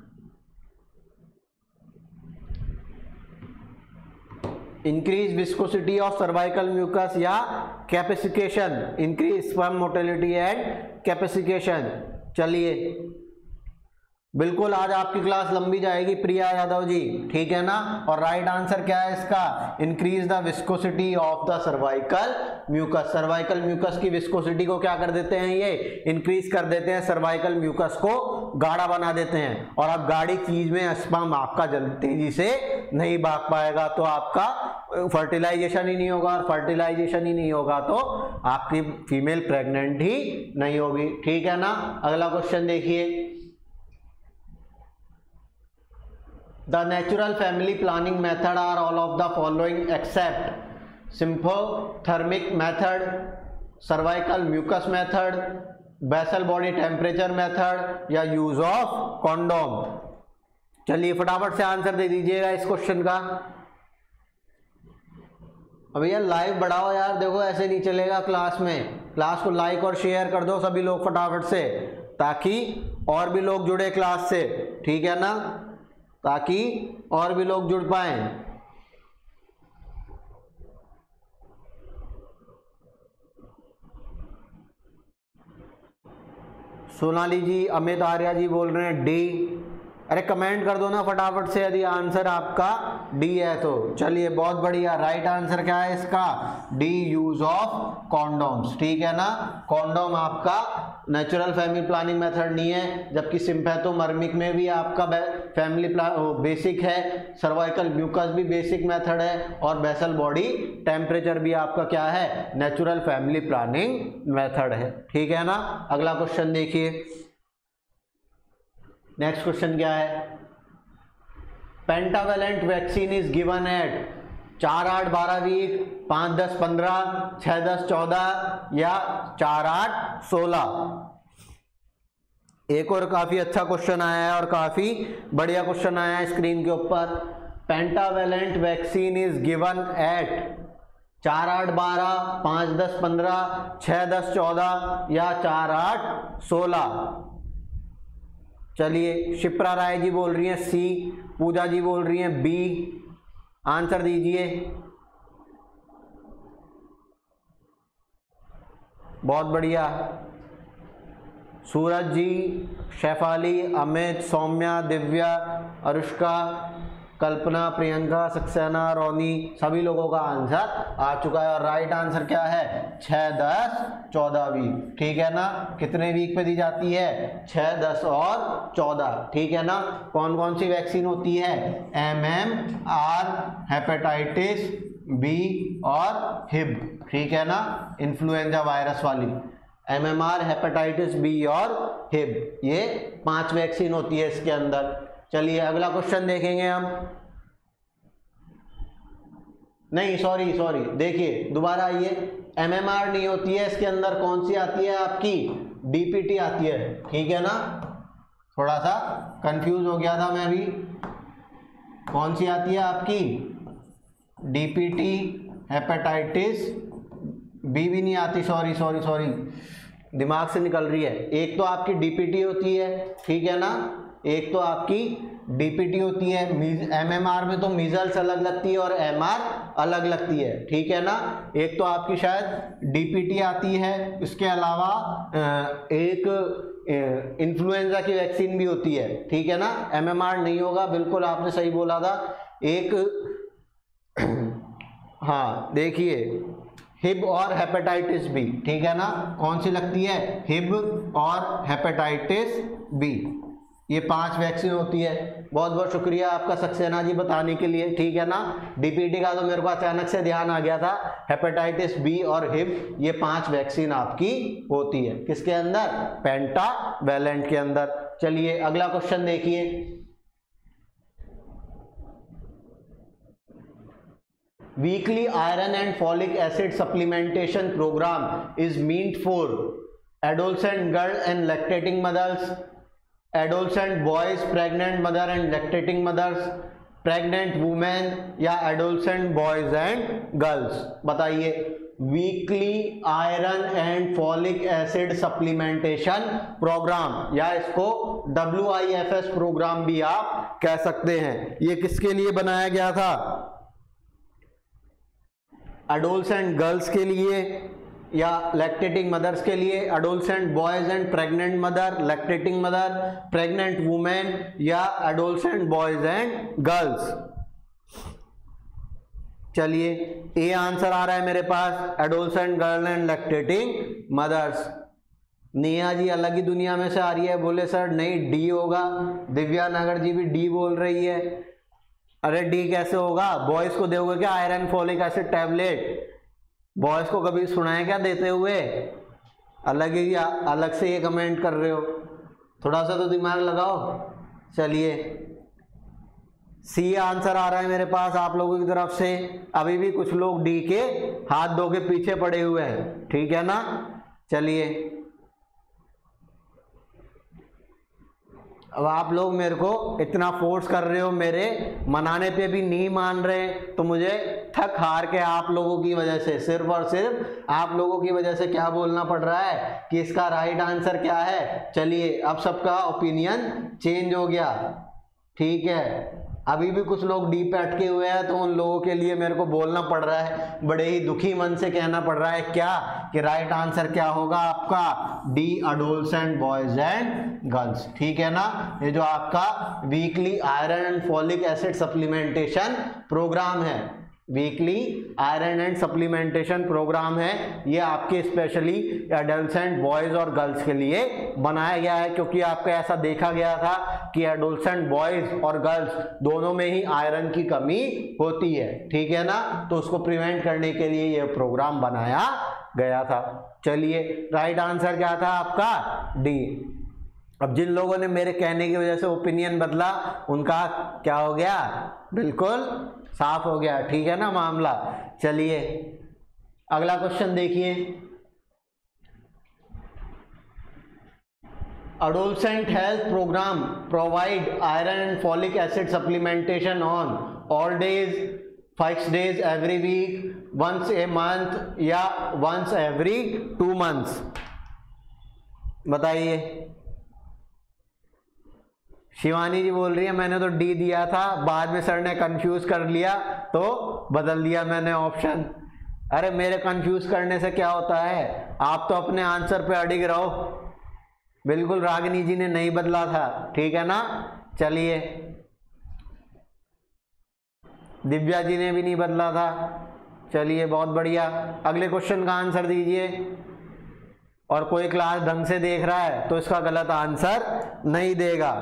Increase viscosity of cervical mucus या capacitation, increase sperm motility and capacitation. चलिए बिल्कुल आज आपकी क्लास लंबी जाएगी प्रिया यादव जी, ठीक है ना। और राइट आंसर क्या है इसका? Increase the viscosity of the cervical mucus. Cervical mucus की विस्कोसिटी को क्या कर देते हैं? ये इंक्रीज कर देते हैं, सर्वाइकल म्यूकस को गाढ़ा बना देते हैं। और अब गाढ़ी चीज में स्पर्म आपका जल्दी तेजी से नहीं भाग पाएगा, तो आपका फर्टिलाइजेशन ही नहीं होगा, और फर्टिलाइजेशन ही नहीं होगा तो आपकी फीमेल प्रेग्नेंट ही नहीं होगी, ठीक है ना। अगला क्वेश्चन देखिए, the natural family planning method are all of the following except symptothermal method, cervical mucus method, basal body temperature method या यूज ऑफ कॉन्डोम। चलिए फटाफट से आंसर दे दीजिएगा इस क्वेश्चन का। अब यार लाइव बढ़ाओ यार, देखो ऐसे नहीं चलेगा क्लास में। क्लास को लाइक और शेयर कर दो सभी लोग फटाफट से, ताकि और भी लोग जुड़े क्लास से, ठीक है ना, ताकि और भी लोग जुड़ पाएं। सोनाली जी, अमित आर्या जी बोल रहे हैं डी। अरे कमेंट कर दो ना फटाफट से यदि आंसर आपका डी है तो। चलिए बहुत बढ़िया, राइट आंसर क्या है इसका? डी, यूज ऑफ कॉन्डोम्स, ठीक है ना। कॉन्डोम आपका नेचुरल फैमिली प्लानिंग मेथड नहीं है, जबकि सिम्पैथोमर्मिक में भी आपका फैमिली बेसिक है, सर्वाइकल म्यूकस भी बेसिक मेथड है, और बेसल बॉडी टेम्परेचर भी आपका क्या है? नेचुरल फैमिली प्लानिंग मेथड है, ठीक है ना। अगला क्वेश्चन देखिए, नेक्स्ट क्वेश्चन क्या है? Pentavalent vaccine is given at 4, 8, 12 week, 5, 10, 15, 6, 10, 14 या 4, 8, 16। एक और काफी अच्छा क्वेश्चन आया है और काफी बढ़िया क्वेश्चन आया है स्क्रीन के ऊपर। Pentavalent vaccine is given at 4, 8, 12, 5, 10, 15, 6, 10, 14 या 4, 8, 16। चलिए शिप्रा राय जी बोल रही हैं सी, पूजा जी बोल रही हैं बी। आंसर दीजिए। बहुत बढ़िया, सूरज जी, शेफाली, अमित, सौम्या, दिव्या, अनुष्का, कल्पना, प्रियंका, सक्सेना, रोनी, सभी लोगों का आंसर आ चुका है। और राइट आंसर क्या है? 6, 10, 14 वीक, ठीक है ना। कितने वीक पे दी जाती है? 6, 10 और 14, ठीक है ना। कौन कौन सी वैक्सीन होती है? MMR, हेपेटाइटिस बी और हिब, ठीक है ना, इन्फ्लुएंजा वायरस वाली। MMR, हेपेटाइटिस बी और हिब, ये 5 वैक्सीन होती है इसके अंदर। चलिए अगला क्वेश्चन देखेंगे हम। नहीं सॉरी देखिए दोबारा आइए। MMR नहीं होती है इसके अंदर, कौन सी आती है आपकी? DPT आती है, ठीक है ना। थोड़ा सा कंफ्यूज हो गया था मैं भी। कौन सी आती है आपकी? DPT, हेपेटाइटिस बी भी नहीं आती, सॉरी दिमाग से निकल रही है। एक तो आपकी DPT होती है, ठीक है ना, एक तो आपकी DPT होती है। MMR में तो मीजल्स अलग लगती है और MR अलग लगती है, ठीक है ना। एक तो आपकी शायद DPT आती है, इसके अलावा एक इन्फ्लुएंजा की वैक्सीन भी होती है, ठीक है ना। MMR नहीं होगा, बिल्कुल आपने सही बोला था। एक हाँ देखिए, हिब और हेपेटाइटिस बी, ठीक है ना। कौन सी लगती है? हिब और हेपेटाइटिस बी, ये 5 वैक्सीन होती है। बहुत बहुत शुक्रिया आपका सक्सेना जी बताने के लिए, ठीक है ना। DPT का तो मेरे को अचानक से ध्यान आ गया था। हेपेटाइटिस बी और हिब, ये 5 वैक्सीन आपकी होती है किसके अंदर? पेंटावेलेंट के अंदर। चलिए अगला क्वेश्चन देखिए। Weekly iron and folic acid supplementation programme is meant for adolescent girl and lactating mothers, adolescent boys, pregnant mother and lactating mothers, pregnant women या एडोलसेंट बॉयज एंड गर्ल्स। बताइए। Weekly iron and folic acid supplementation programme, या इसको WIFS programme भी आप कह सकते हैं। ये किसके लिए बनाया गया था? एडोलसेंट गर्ल्स के लिए या लैक्टेटिंग मदर्स के लिए, adolescent boys and pregnant mother, lactating mother, pregnant women या एडोलसेंट बॉयज एंड गर्ल्स। चलिए ए आंसर आ रहा है मेरे पास, adolescent girl and lactating mothers. Neha ji अलग ही दुनिया में से आ रही है, बोले सर नहीं डी होगा। दिव्या नगर जी भी डी बोल रही है। अरे डी कैसे होगा? बॉयज को दोगे क्या iron folic acid tablet? Boys को कभी सुना है क्या देते हुए? अलग से ये कमेंट कर रहे हो, थोड़ा सा तो दिमाग लगाओ। चलिए सी आंसर आ रहा है मेरे पास आप लोगों की तरफ से। अभी भी कुछ लोग डी के हाथ धो के पीछे पड़े हुए हैं, ठीक है ना। चलिए अब आप लोग मेरे को इतना फोर्स कर रहे हो, मेरे मनाने पे भी नहीं मान रहे, तो मुझे थक हार के आप लोगों की वजह से, सिर्फ और सिर्फ आप लोगों की वजह से क्या बोलना पड़ रहा है कि इसका राइट आंसर क्या है। चलिए अब सबका ओपिनियन चेंज हो गया, ठीक है। अभी भी कुछ लोग डी पे अटके हुए हैं, तो उन लोगों के लिए मेरे को बोलना पड़ रहा है, बड़े ही दुखी मन से कहना पड़ रहा है क्या कि राइट आंसर क्या होगा आपका, D adolescent boys and girls, ठीक है ना। ये जो आपका weekly iron and folic acid supplementation programme है, weekly iron and supplementation programme है, ये आपके स्पेशली एडोलसेंट बॉयज और गर्ल्स के लिए बनाया गया है, क्योंकि आपका ऐसा देखा गया था कि एडोलसेंट बॉयज और गर्ल्स दोनों में ही आयरन की कमी होती है, ठीक है ना। तो उसको प्रिवेंट करने के लिए ये प्रोग्राम बनाया गया था। चलिए राइट आंसर क्या था आपका, डी। अब जिन लोगों ने मेरे कहने की वजह से ओपिनियन बदला, उनका क्या हो गया, बिल्कुल साफ हो गया, ठीक है ना मामला। चलिए अगला क्वेश्चन देखिए। Adolescent health program provide iron and folic acid supplementation on all days, 5 days every week, once a month या once every 2 months। बताइए। शिवानी जी बोल रही है मैंने तो डी दिया था, बाद में सर ने कंफ्यूज कर लिया तो बदल दिया मैंने ऑप्शन। अरे मेरे कंफ्यूज करने से क्या होता है, आप तो अपने आंसर पे अडिग रहो। बिल्कुल रागिनी जी ने नहीं बदला था, ठीक है ना। चलिए दिव्या जी ने भी नहीं बदला था। चलिए बहुत बढ़िया, अगले क्वेश्चन का आंसर दीजिए। और कोई क्लास ढंग से देख रहा है तो इसका गलत आंसर नहीं देगा।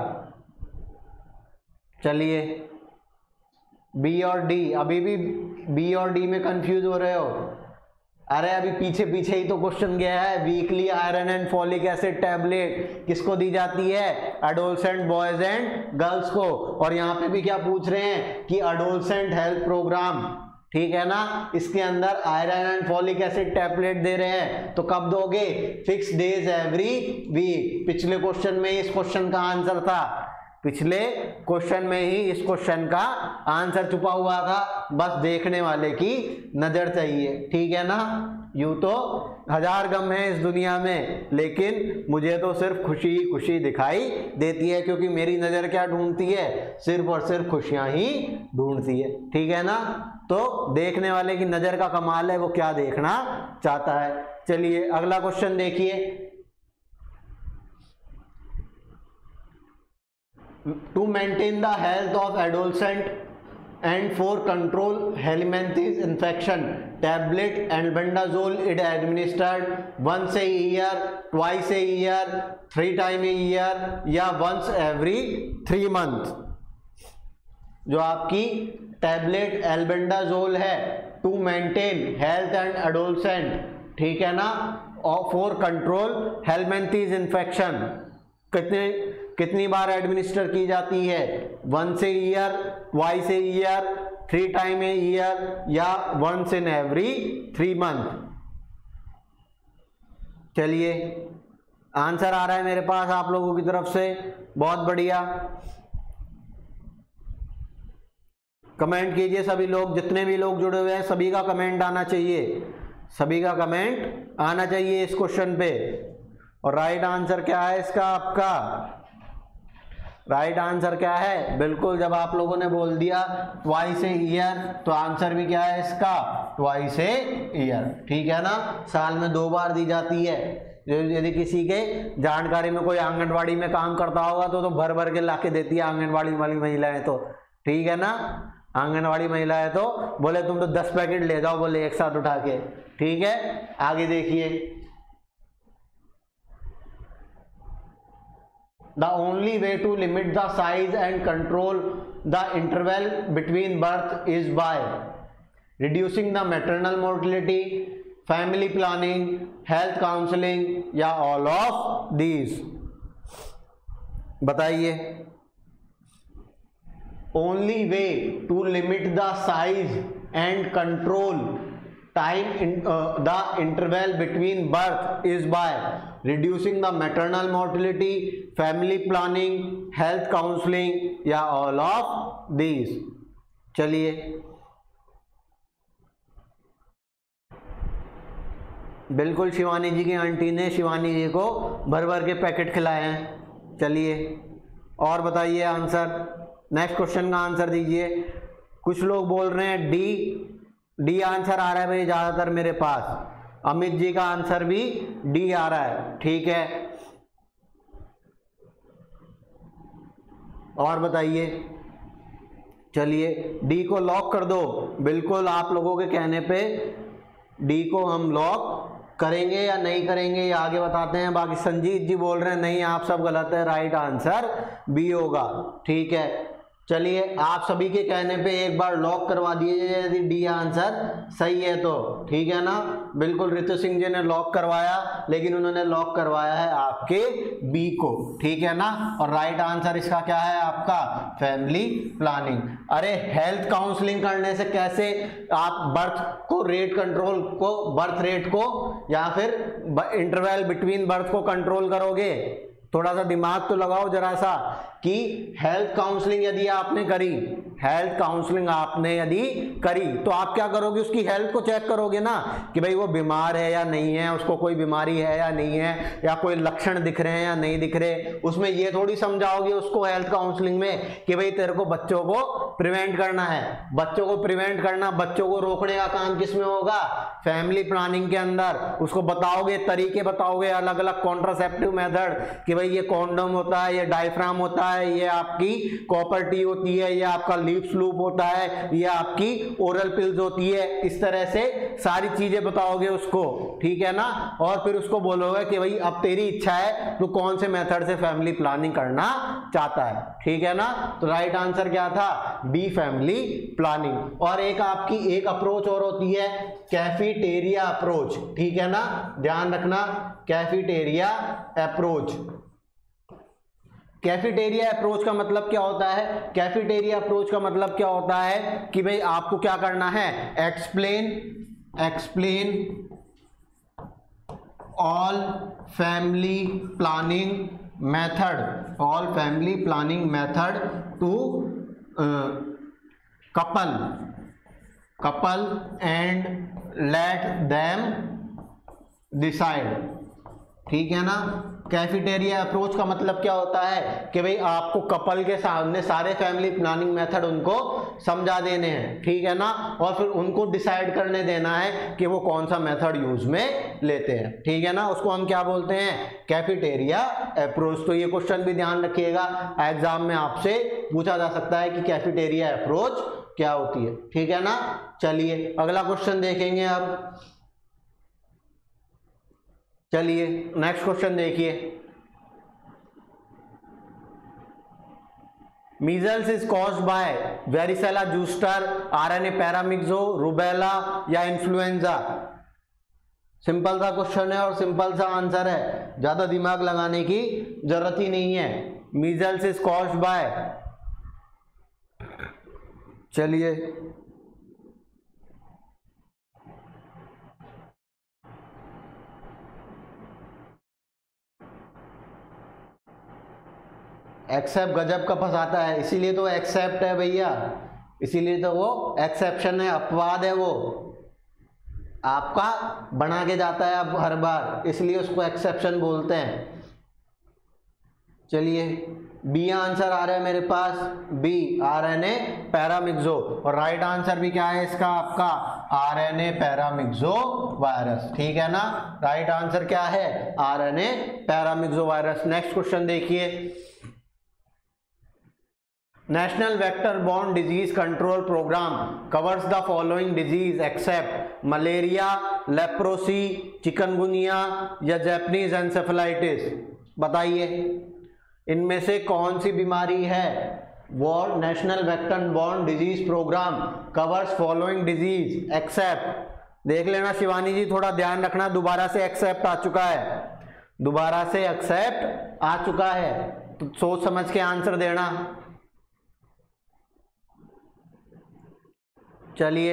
चलिए बी और डी, अभी भी बी और डी में कंफ्यूज हो रहे हो। अरे अभी पीछे पीछे ही तो क्वेश्चन गया है। Weekly iron and folic acid tablet किसको दी जाती है, एडोलसेंट बॉयज एंड गर्ल्स को। और यहाँ पे भी क्या पूछ रहे हैं कि एडोलसेंट हेल्थ प्रोग्राम, ठीक है ना, इसके अंदर iron and folic acid tablet दे रहे हैं, तो कब दोगे, 6 days एवरी वीक। पिछले क्वेश्चन में इस क्वेश्चन का आंसर था, पिछले क्वेश्चन में ही इस क्वेश्चन का आंसर छुपा हुआ था, बस देखने वाले की नजर चाहिए, ठीक है ना। यूं तो 1000 गम है इस दुनिया में, लेकिन मुझे तो सिर्फ खुशी ही खुशी दिखाई देती है, क्योंकि मेरी नजर क्या ढूंढती है, सिर्फ और सिर्फ खुशियां ही ढूंढती है, ठीक है ना। तो देखने वाले की नजर का कमाल है, वो क्या देखना चाहता है। चलिए अगला क्वेश्चन देखिए। To maintain the health of adolescent and for control helminthi's infection, tablet albendazole is administered once a year, twice a year, 3 times a year या once every 3 months। जो आपकी टैबलेट एल्बेंडाजोल है to maintain health and adolescent, ठीक है ना, और for control Helminthes infection, कितनी बार administer की जाती है, 1 year, 2 year, 3 time a year या 1 in every 3 month। चलिए आंसर आ रहा है मेरे पास आप लोगों की तरफ से, बहुत बढ़िया। कमेंट कीजिए सभी लोग, जितने भी लोग जुड़े हुए हैं सभी का कमेंट आना चाहिए, सभी का कमेंट आना चाहिए इस क्वेश्चन पे। और राइट आंसर क्या है इसका, आपका राइट आंसर क्या है, बिल्कुल जब आप लोगों ने बोल दिया ट्वाइस ए ईयर, तो आंसर भी क्या है इसका, ट्वाइस ए ईयर, ठीक है ना। साल में 2 बार दी जाती है। यदि किसी के जानकारी में कोई आंगनवाड़ी में काम करता होगा तो भर भर के लाके देती है आंगनवाड़ी वाली महिलाएं, तो ठीक है ना। आंगनवाड़ी महिला है तो बोले तुम तो 10 पैकेट ले जाओ, बोले एक साथ उठा के, ठीक है। आगे देखिए। The only way to limit the size and control the interval between birth is by reducing the maternal mortality, family planning, health counseling या all of these। बताइए। only way to limit the size and control time in the interval between birth is by reducing the maternal mortality, family planning, health counseling या all of these। चलिए बिल्कुल शिवानी जी की aunty ने शिवानी जी को भर भर के पैकेट खिलाए हैं। चलिए और बताइए आंसर, नेक्स्ट क्वेश्चन का आंसर दीजिए। कुछ लोग बोल रहे हैं डी आंसर आ रहा है भाई ज्यादातर मेरे पास। अमित जी का आंसर भी डी आ रहा है, ठीक है। और बताइए, चलिए डी को लॉक कर दो। बिल्कुल आप लोगों के कहने पे डी को हम लॉक करेंगे या नहीं करेंगे ये आगे बताते हैं। बाकी संजीत जी बोल रहे हैं नहीं आप सब गलत है, राइट आंसर बी होगा, ठीक है। चलिए आप सभी के कहने पे एक बार लॉक करवा दीजिए यदि डी आंसर सही है तो, ठीक है ना। बिल्कुल ऋतु सिंह जी ने लॉक करवाया, लेकिन उन्होंने लॉक करवाया है आपके बी को, ठीक है ना। और राइट आंसर इसका क्या है आपका, फैमिली प्लानिंग। अरे हेल्थ काउंसलिंग करने से कैसे आप बर्थ को रेट कंट्रोल को, बर्थ रेट को या फिर इंटरवल बिटवीन बर्थ को कंट्रोल करोगे? थोड़ा सा दिमाग तो लगाओ जरा सा कि हेल्थ काउंसलिंग यदि आपने करी, हेल्थ काउंसलिंग आपने यदि करी तो आप क्या करोगे, उसकी हेल्थ को चेक करोगे ना कि भाई वो बीमार है या नहीं है, उसको कोई बीमारी है या नहीं है, या कोई लक्षण दिख रहे हैं या नहीं दिख रहे। उसमें ये थोड़ी समझाओगे उसको हेल्थ काउंसलिंग में कि भाई तेरे को बच्चों को प्रिवेंट करना है। बच्चों को प्रिवेंट करना, बच्चों को रोकने का काम किस में होगा, फैमिली प्लानिंग के अंदर। उसको बताओगे, तरीके बताओगे, अलग अलग कॉन्ट्रासेप्टिव मेथड कि भाई ये कॉन्डोम होता है, ये डायफ्राम होता है, ये आपकी कॉपर टी होती है, ये आपका लिप्स लूप होता है, ये आपकी ओरल पिल्स होती है। इस तरह से सारी चीजें बताओगे उसको, ठीक है ना। और फिर उसको बोलोगे कि भाई अब तेरी इच्छा है तो कौन से मेथड से फैमिली प्लानिंग करना चाहता है, ठीक है ना। तो राइट आंसर क्या था, बी फैमिली प्लानिंग। और एक आपकी एक अप्रोच और होती है कैफेटेरिया अप्रोच, ठीक है ना, ध्यान रखना, कैफेटेरिया अप्रोच। कैफेटेरिया अप्रोच का मतलब क्या होता है, कैफेटेरिया अप्रोच का मतलब क्या होता है कि भाई आपको क्या करना है, explain all family planning method, all family planning method to couple and let them decide, ठीक है ना। कैफेटेरिया अप्रोच का मतलब क्या होता है कि भाई आपको कपल के सामने सारे फैमिली प्लानिंग मेथड उनको समझा देने हैं, ठीक है ना, और फिर उनको डिसाइड करने देना है कि वो कौन सा मेथड यूज में लेते हैं, ठीक है ना। उसको हम क्या बोलते हैं, कैफेटेरिया अप्रोच। तो ये क्वेश्चन भी ध्यान रखिएगा, एग्जाम में आपसे पूछा जा सकता है कि कैफेटेरिया अप्रोच क्या होती है, ठीक है ना। चलिए अगला क्वेश्चन देखेंगे अब। चलिए नेक्स्ट क्वेश्चन देखिए। Measles is caused by varicella zoster, RNA paramyxo, rubella या इन्फ्लुएंजा। सिंपल सा क्वेश्चन है और सिंपल सा आंसर है, ज्यादा दिमाग लगाने की जरूरत ही नहीं है। मीजल्स इज कॉज्ड बाय, चलिए एक्सेप्ट गजब का फंसाता है, इसीलिए तो एक्सेप्ट है भैया, इसीलिए तो वो एक्सेप्शन है, अपवाद है, वो आपका बना के जाता है अब हर बार, इसलिए उसको एक्सेप्शन बोलते हैं। चलिए बी आंसर आ रहा है मेरे पास, बी आरएनए पैरामिक्सो। और राइट आंसर भी क्या है इसका आपका, आरएनए पैरामिक्सो वायरस, ठीक है ना। राइट आंसर क्या है, RNA paramyxo virus. Next question देखिए। National vector borne disease control programme covers the following disease except malaria, leprosy, chikungunya या जैपनीज एन्सेफेलाइटिस। बताइए इनमें से कौन सी बीमारी है। World national vector borne disease programme covers following disease except. देख लेना शिवानी जी, थोड़ा ध्यान रखना, दोबारा से एक्सेप्ट आ चुका है, दोबारा से एक्सेप्ट आ चुका है, तो सोच समझ के आंसर देना। चलिए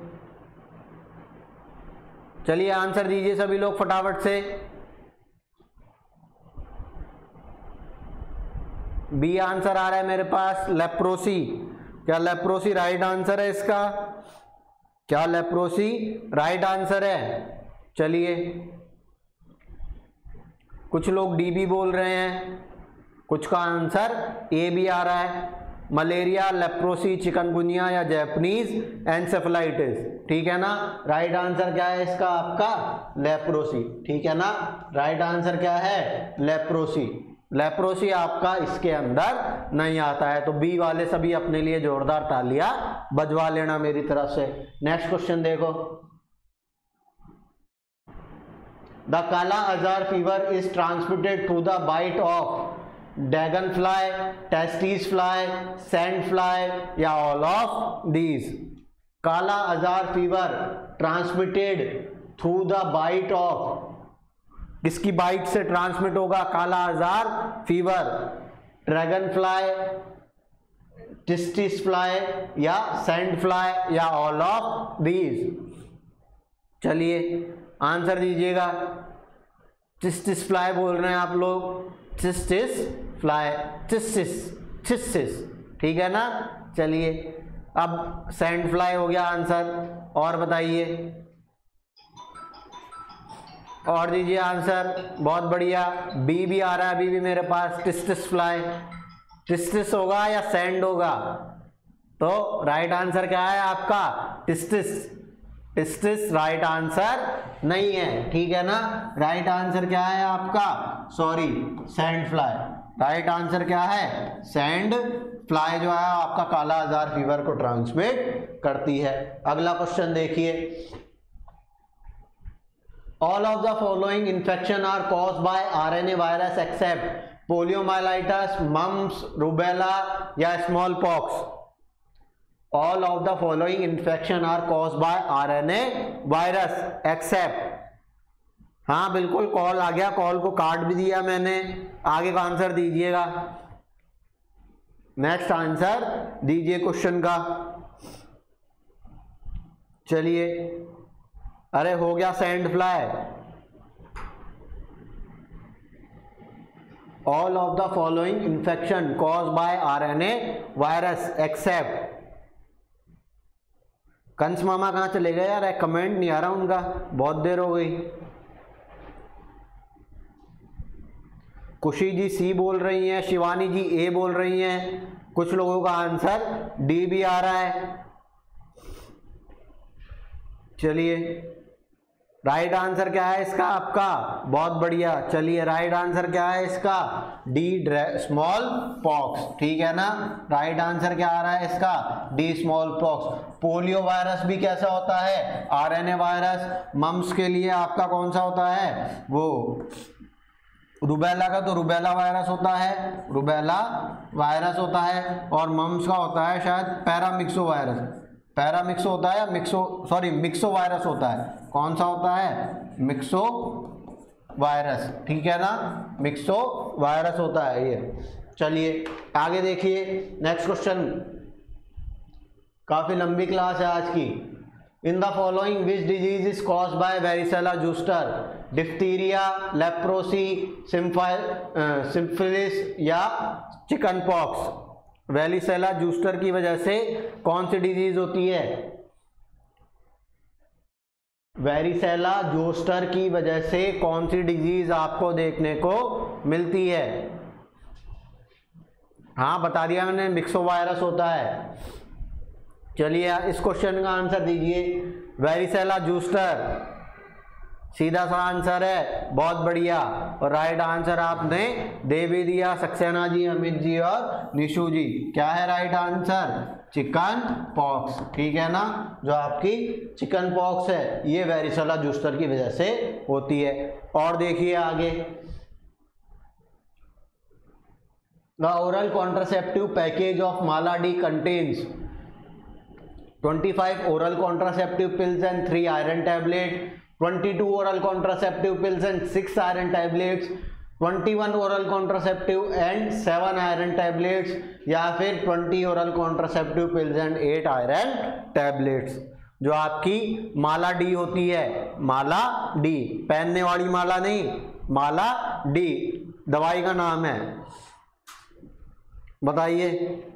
चलिए आंसर दीजिए सभी लोग फटाफट से। बी आंसर आ रहा है मेरे पास, लेप्रोसी। क्या लेप्रोसी राइट आंसर है इसका? क्या लेप्रोसी राइट आंसर है? चलिए, कुछ लोग डी भी बोल रहे हैं, कुछ का आंसर ए भी आ रहा है। मलेरिया, लेप्रोसी, चिकनगुनिया या जैपनीज एन्सेफेलाइटिस। ठीक है ना, राइट आंसर क्या है इसका आपका? लेप्रोसी। ठीक है ना, राइट आंसर क्या है? लेप्रोसी। लेप्रोसी आपका इसके अंदर नहीं आता है। तो बी वाले सभी अपने लिए जोरदार तालियां बजवा लेना मेरी तरफ से। नेक्स्ट क्वेश्चन देखो। The kala azar fever is transmitted through the bite of dragon fly, tsetse fly, sand fly या all of these. Kala azar fever transmitted through the bite of, किसकी बाइट से ट्रांसमिट होगा kala azar fever? Dragon fly, tsetse fly या sand fly या all of these. चलिए answer दीजिएगा। Tsetse fly बोल रहे हैं आप लोग, टेस्टिस फ्लाई, टेस्टिस, ठीक है ना। चलिए अब सैंड फ्लाई हो गया आंसर, और बताइए, और दीजिए आंसर। बहुत बढ़िया, बी भी आ रहा है अभी भी मेरे पास, टेस्टिस फ्लाई। टेस्टिस होगा या सैंड होगा? तो राइट आंसर क्या है आपका? टेस्टिस। टेस्टिस राइट आंसर नहीं है, ठीक है ना। राइट आंसर क्या है आपका? Sorry, sand fly. Right answer क्या है? सैंड फ्लाई जो है आपका काला अजार फीवर को ट्रांसमिट करती है। अगला क्वेश्चन देखिए। All of the following infection are caused by RNA virus except poliomyelitis, mumps, rubella या smallpox. All of the following infection are caused by RNA virus except, हाँ बिल्कुल कॉल आ गया, कॉल को काट भी दिया मैंने। आगे का आंसर दीजिएगा, नेक्स्ट आंसर दीजिए क्वेश्चन का। चलिए, अरे हो गया sand fly. All of the following infection cause by RNA virus except. Kans मामा कहाँ चले गए यार? कमेंट नहीं आ रहा उनका, बहुत देर हो गई। खुशी जी सी बोल रही हैं, शिवानी जी ए बोल रही हैं, कुछ लोगों का आंसर डी भी आ रहा है। चलिए राइट आंसर क्या है इसका आपका? बहुत बढ़िया। चलिए राइट आंसर क्या है इसका? D, smallpox. ठीक है ना, राइट आंसर क्या आ रहा है इसका? D, smallpox. Polio virus भी कैसा होता है? RNA virus. मम्स के लिए आपका कौन सा होता है? वो रुबेला का तो रुबेला वायरस होता है, रुबेला वायरस होता है। और मम्स का होता है शायद पैरामिक्सो वायरस। पैरामिक्सो होता है या मिक्सो वायरस होता है? कौन सा होता है? Myxo virus. ठीक है ना, मिक्सो वायरस होता है ये। चलिए आगे देखिए, नेक्स्ट क्वेश्चन। काफी लंबी क्लास है आज की। In the following which disease is caused by varicella zoster? Diphtheria, leprosy, syphilis या चिकन पॉक्स। वेरिसेला जूस्टर की वजह से कौन सी डिजीज होती है? वेरिसेला जोस्टर की वजह से कौन सी डिजीज आपको देखने को मिलती है? हाँ बता दिया मैंने, मिक्सो वायरस होता है। चलिए इस क्वेश्चन का आंसर दीजिए। वेरिसेला जूस्टर सीधा सा आंसर है, बहुत बढ़िया। और राइट आंसर आपने दे भी दिया, सक्सेना जी, अमित जी और निशु जी। क्या है राइट आंसर? Chicken pox. ठीक है ना, जो आपकी चिकन पॉक्स है ये वेरिसेला जूस्टर की वजह से होती है। और देखिए आगे, the oral contraceptive package of Mala D contains 25 oral contraceptive pills and 3 iron tablets, 22 oral contraceptive pills and 6 iron tablets, 21 oral contraceptive and 7 iron tablets, या फिर 20 oral contraceptive pills and 8 iron tablets. जो आपकी माला डी होती है, माला D, पहनने वाली माला नहीं, माला D दवाई का नाम है, बताइए।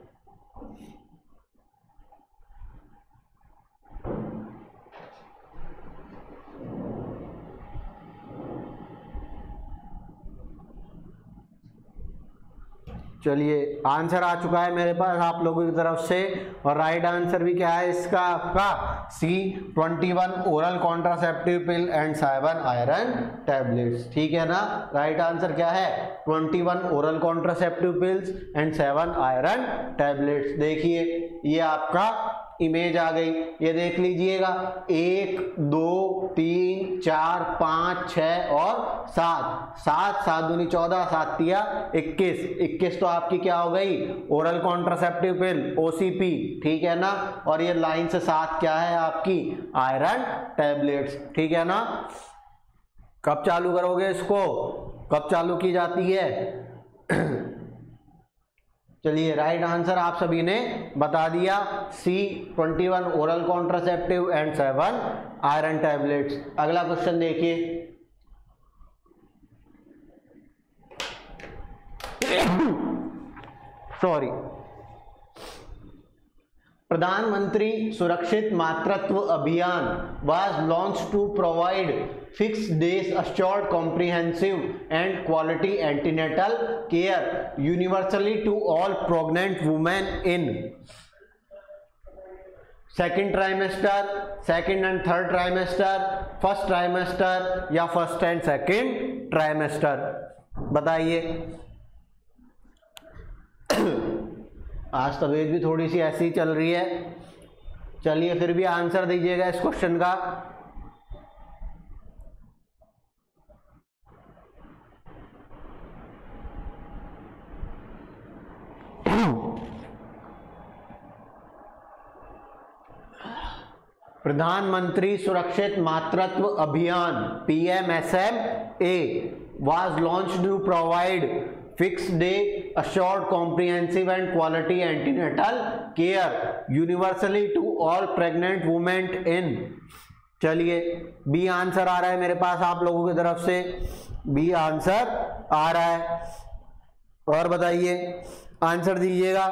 चलिए आंसर आ चुका है मेरे पास आप लोगों की तरफ से, और राइट आंसर भी क्या है इसका आपका C 21 oral contraceptive pill and 7 iron tablets. ठीक है ना, राइट आंसर क्या है 21 oral contraceptive pills and 7 iron tablets. देखिए ये आपका इमेज आ गई, ये देख लीजिएगा 1 2 3 4 5 6 और 7, 7 7 दूनी 14, 7 तिया 21, 21 तो आपकी क्या हो गई ओरल कॉन्ट्रासेप्टिव पिल ओसीपी। ठीक है ना, और ये लाइन से 7 क्या है आपकी आयरन टैबलेट्स। ठीक है ना, कब चालू करोगे इसको, कब चालू की जाती है? चलिए राइट आंसर आप सभी ने बता दिया, C 21 oral contraceptive and 7 iron tablets. अगला क्वेश्चन देखिए, सॉरी, प्रधानमंत्री सुरक्षित मातृत्व अभियान was launched to provide fixed days assured comprehensive and quality antenatal care universally to all pregnant women in second trimester, second and third trimester, first trimester या first and second trimester। बताइए। आज तबीयत भी थोड़ी सी ऐसी ही चल रही है, चलिए फिर भी आंसर दीजिएगा इस क्वेश्चन का। प्रधानमंत्री सुरक्षित मातृत्व अभियान PMSMA was launched to provide fixed day assured comprehensive and quality antenatal care universally to all pregnant women in। चलिए बी आंसर आ रहा है मेरे पास आप लोगों की तरफ से, बी आंसर आ रहा है, और बताइए आंसर दीजिएगा।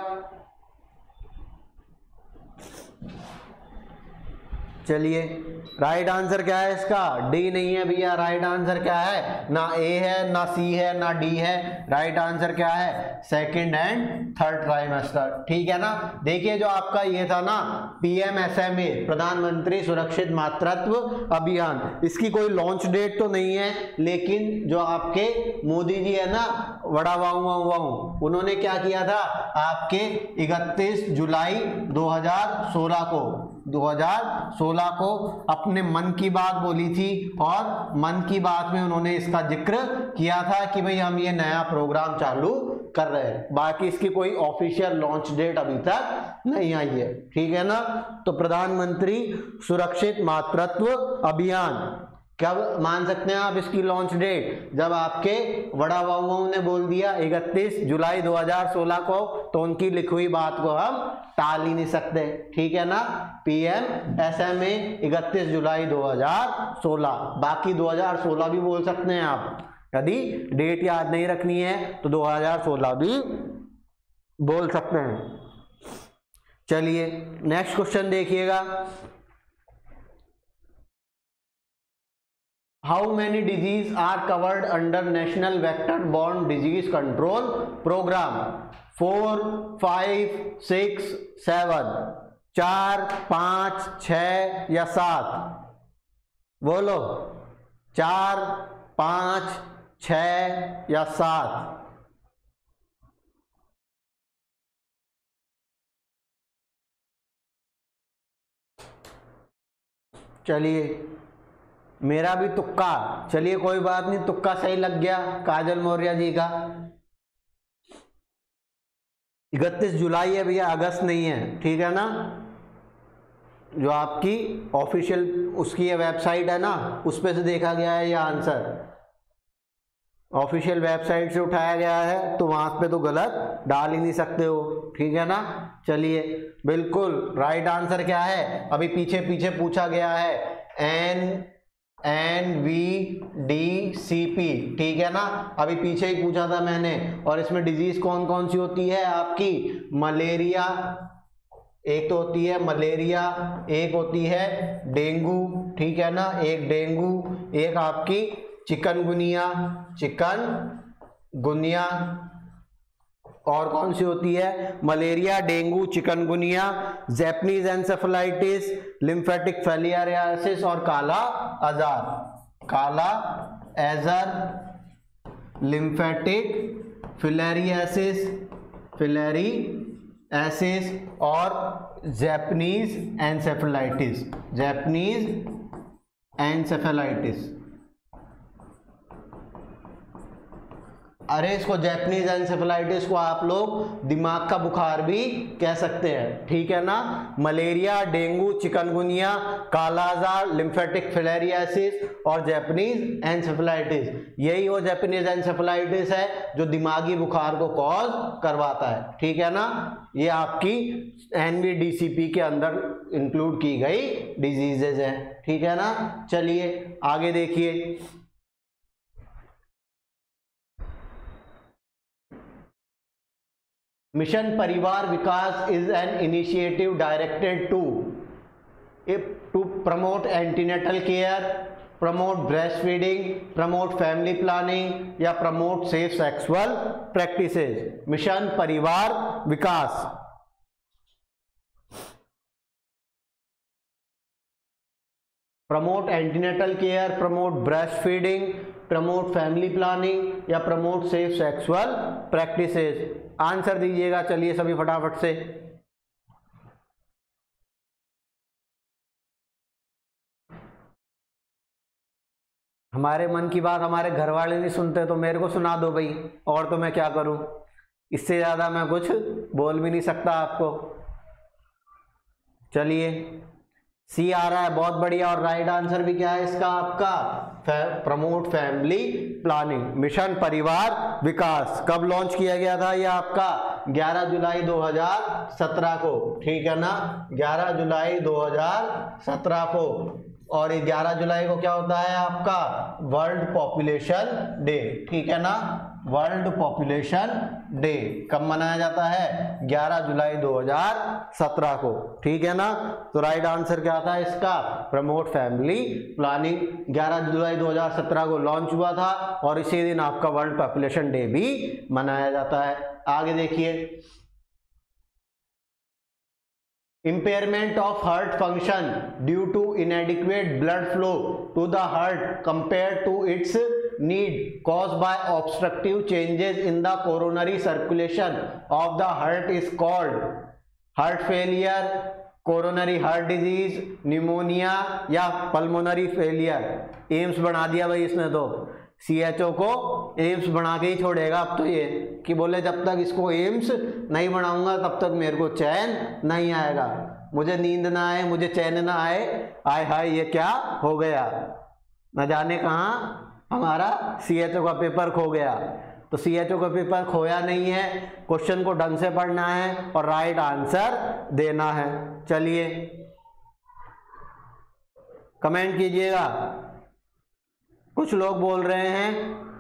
चलिए राइट आंसर क्या है इसका, डी नहीं है भैया, राइट आंसर क्या है, ना ए है ना सी है ना डी है, राइट आंसर क्या है सेकंड एंड थर्ड ट्राइमेस्टर। ठीक है ना, देखिए जो आपका ये था ना PMSMA प्रधानमंत्री सुरक्षित मातृत्व अभियान, इसकी कोई लॉन्च डेट तो नहीं है, लेकिन जो आपके मोदी जी है ना बड़ा वाऊ उन्होंने क्या किया था आपके 31 जुलाई 2016 को अपने मन की बात बोली थी, और मन की बात में उन्होंने इसका जिक्र किया था कि भाई हम ये नया प्रोग्राम चालू कर रहे हैं। बाकी इसकी कोई ऑफिशियल लॉन्च डेट अभी तक नहीं आई है। ठीक है ना, तो प्रधानमंत्री सुरक्षित मातृत्व अभियान कब मान सकते हैं आप इसकी लॉन्च डेट, जब आपके बड़ा बाबू ने बोल दिया 31 जुलाई 2016 को, तो उनकी लिखी हुई बात को हम टाल ही नहीं सकते। ठीक है ना, PMSMA 31 जुलाई 2016, बाकी 2016 भी बोल सकते हैं आप, यदि डेट याद नहीं रखनी है तो 2016 भी बोल सकते हैं। चलिए नेक्स्ट क्वेश्चन देखिएगा, How many diseases are covered under National Vector-Borne Disease Control Program? 4, 5, 6, 7, 4, 5, 6 या 7? बोलो 4, 5, 6 या 7? चलिए मेरा भी तुक्का, चलिए कोई बात नहीं, तुक्का सही लग गया काजल मौर्य जी का। 31 जुलाई है भैया, अगस्त नहीं है। ठीक है ना, जो आपकी ऑफिशियल उसकी ये वेबसाइट है ना, उस पे से देखा गया है ये आंसर। ऑफिशियल वेबसाइट से उठाया गया है तो वहां पे तो गलत डाल ही नहीं सकते हो, ठीक है ना। चलिए बिल्कुल राइट आंसर क्या है, अभी पीछे पीछे पूछा गया है NVDCP, ठीक है ना, अभी पीछे ही पूछा था मैंने। और इसमें डिजीज कौन कौन सी होती है आपकी, मलेरिया एक तो होती है, मलेरिया एक होती है, डेंगू, ठीक है ना, एक डेंगू, एक आपकी चिकनगुनिया, चिकनगुनिया, और कौन सी होती है, malaria, dengue, chikungunya, Japanese encephalitis, lymphatic filariasis और काला आजार, काला एजर, लिम्फेटिक फिलियारियासिस, फिलियारियासिस और जैपनीज एन्सेफेलाइटिस, जैपनीज एन्सेफेलाइटिस। अरे इसको जैपनीज एन्सेफेलाइटिस को आप लोग दिमाग का बुखार भी कह सकते हैं, ठीक है ना। मलेरिया, डेंगू, चिकनगुनिया, काला आजार, लिम्फेटिक फिलियारियासिस और जैपनीज एन्सेफेलाइटिस, यही वो जैपनीज एन्सेफेलाइटिस है जो दिमागी बुखार को कॉज करवाता है, ठीक है ना। ये आपकी NVDCP के अंदर इंक्लूड की गई डिजीजेज हैं, ठीक है ना। चलिए आगे देखिए, mission Parivar Vikas is an initiative directed to promote antenatal care, promote breastfeeding, promote family planning या promote safe sexual practices. Mission Parivar Vikas promote antenatal care, promote breastfeeding, promote family planning या promote safe sexual practices. Answer दीजिएगा, चलिए सभी फटाफट से। हमारे मन की बात हमारे घर वाले नहीं सुनते तो मेरे को सुना दो भाई, और तो मैं क्या करूं, इससे ज्यादा मैं कुछ बोल भी नहीं सकता आपको। चलिए सी आ रहा है, बहुत बढ़िया। और राइट आंसर भी क्या है इसका आपका, promote family planning. Mission Parivar विकास कब लॉन्च किया गया था, ये आपका 11 जुलाई 2017 को, ठीक है ना, 11 जुलाई 2017 को। और 11 जुलाई को क्या होता है आपका, वर्ल्ड पॉपुलेशन डे, ठीक है ना, वर्ल्ड पॉपुलेशन डे कब मनाया जाता है, 11 जुलाई 2017 को, ठीक है ना। तो राइट आंसर क्या था इसका, प्रमोट फैमिली प्लानिंग। 11 जुलाई 2017 को लॉन्च हुआ था और इसी दिन आपका वर्ल्ड पॉपुलेशन डे भी मनाया जाता है। आगे देखिए, impairment of heart function due to inadequate blood flow to the heart compared to its need caused by obstructive changes in the coronary circulation of the heart is called heart failure, coronary heart disease, pneumonia या pulmonary failure। AIIMS बना दिया भाई इसने तो, CHO को AIIMS बना के ही छोड़ेगा अब तो, ये कि बोले जब तक इसको एम्स नहीं बनाऊंगा तब तक मेरे को चैन नहीं आएगा, मुझे नींद ना आए, मुझे चैन ना आए। आय हाय ये क्या हो गया, न जाने कहाँ हमारा CHO का पेपर खो गया। तो CHO का पेपर खोया नहीं है, क्वेश्चन को ढंग से पढ़ना है और राइट आंसर देना है। चलिए कमेंट कीजिएगा। कुछ लोग बोल रहे हैं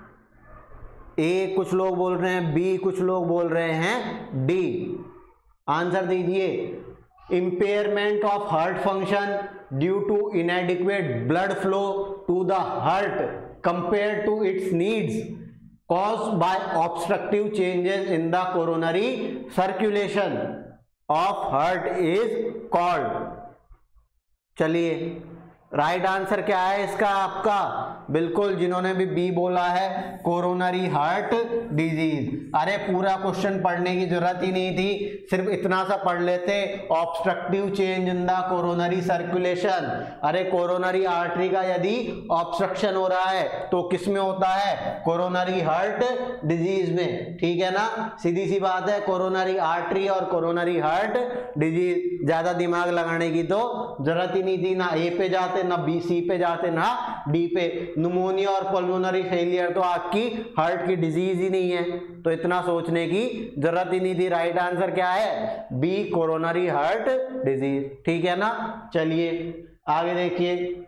ए, कुछ लोग बोल रहे हैं बी, कुछ लोग बोल रहे हैं डी। आंसर दीजिए। Impairment of heart function due to inadequate blood flow to the heart compare to its needs caused by obstructive changes in the coronary circulation of heart is called। चलिए right answer क्या है इसका आपका, बिल्कुल जिन्होंने भी B बोला है, कोरोनरी हार्ट डिजीज। अरे पूरा क्वेश्चन पढ़ने की जरूरत ही नहीं थी, सिर्फ इतना सा पढ़ लेते, obstructive change in the coronary circulation. अरे कोरोनरी आर्टरी का यदि ऑब्स्ट्रक्शन हो रहा है तो किस में होता है, कोरोनरी हार्ट डिजीज में, ठीक है ना। सीधी सी बात है, कोरोनरी आर्टरी और कोरोनरी हार्ट डिजीज, ज्यादा दिमाग लगाने की तो जरूरत ही नहीं थी, ना ए पे जाते, ना बी सी पे जाते, ना डी पे न्यूमोनिया और पल्मोनरी फेलियर तो आपकी हार्ट की डिजीज ही नहीं है, तो इतना सोचने की जरूरत ही नहीं थी। राइट आंसर क्या है? B, coronary heart disease. ठीक है ना। चलिए आगे देखिए,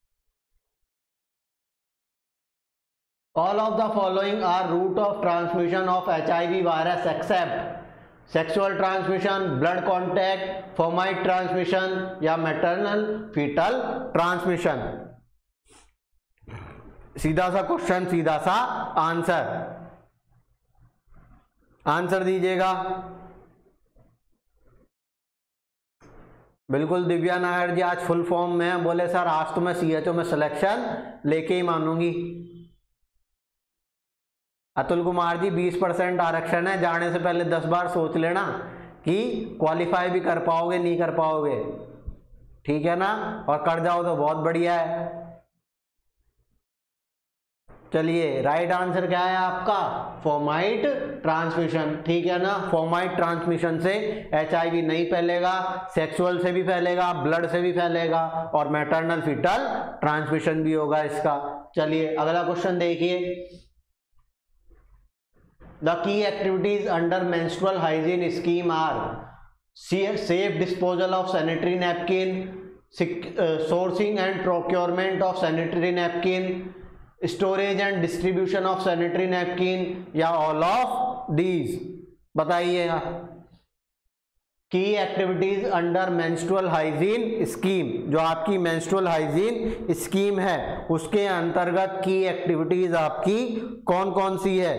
all of the following are route of transmission of HIV virus except sexual transmission, blood contact, fomite transmission या मैटरनल फीटल ट्रांसमिशन। सीधा सा क्वेश्चन, सीधा सा आंसर, आंसर दीजिएगा। बिल्कुल दिव्या नायर जी आज फुल फॉर्म में बोले सर आज तो मैं CHO में सिलेक्शन लेके ही मानूंगी। अतुल कुमार जी 20% आरक्षण है, जाने से पहले 10 बार सोच लेना कि क्वालिफाई भी कर पाओगे नहीं कर पाओगे। ठीक है ना, और कर जाओ तो बहुत बढ़िया है। चलिए राइट आंसर क्या है आपका? Fomite transmission. ठीक है ना, फोमाइट ट्रांसमिशन से HIV नहीं फैलेगा, सेक्सुअल से भी फैलेगा, ब्लड से भी फैलेगा और मैटरनल फीटल ट्रांसमिशन भी होगा इसका। चलिए अगला क्वेश्चन देखिए, The key activities under menstrual hygiene scheme are safe disposal of sanitary napkin, sourcing and procurement of sanitary napkin, storage and distribution of sanitary napkin या all of these। बताइएगा। Key activities under menstrual hygiene scheme, जो आपकी menstrual hygiene scheme है उसके अंतर्गत की activities आपकी कौन कौन सी है?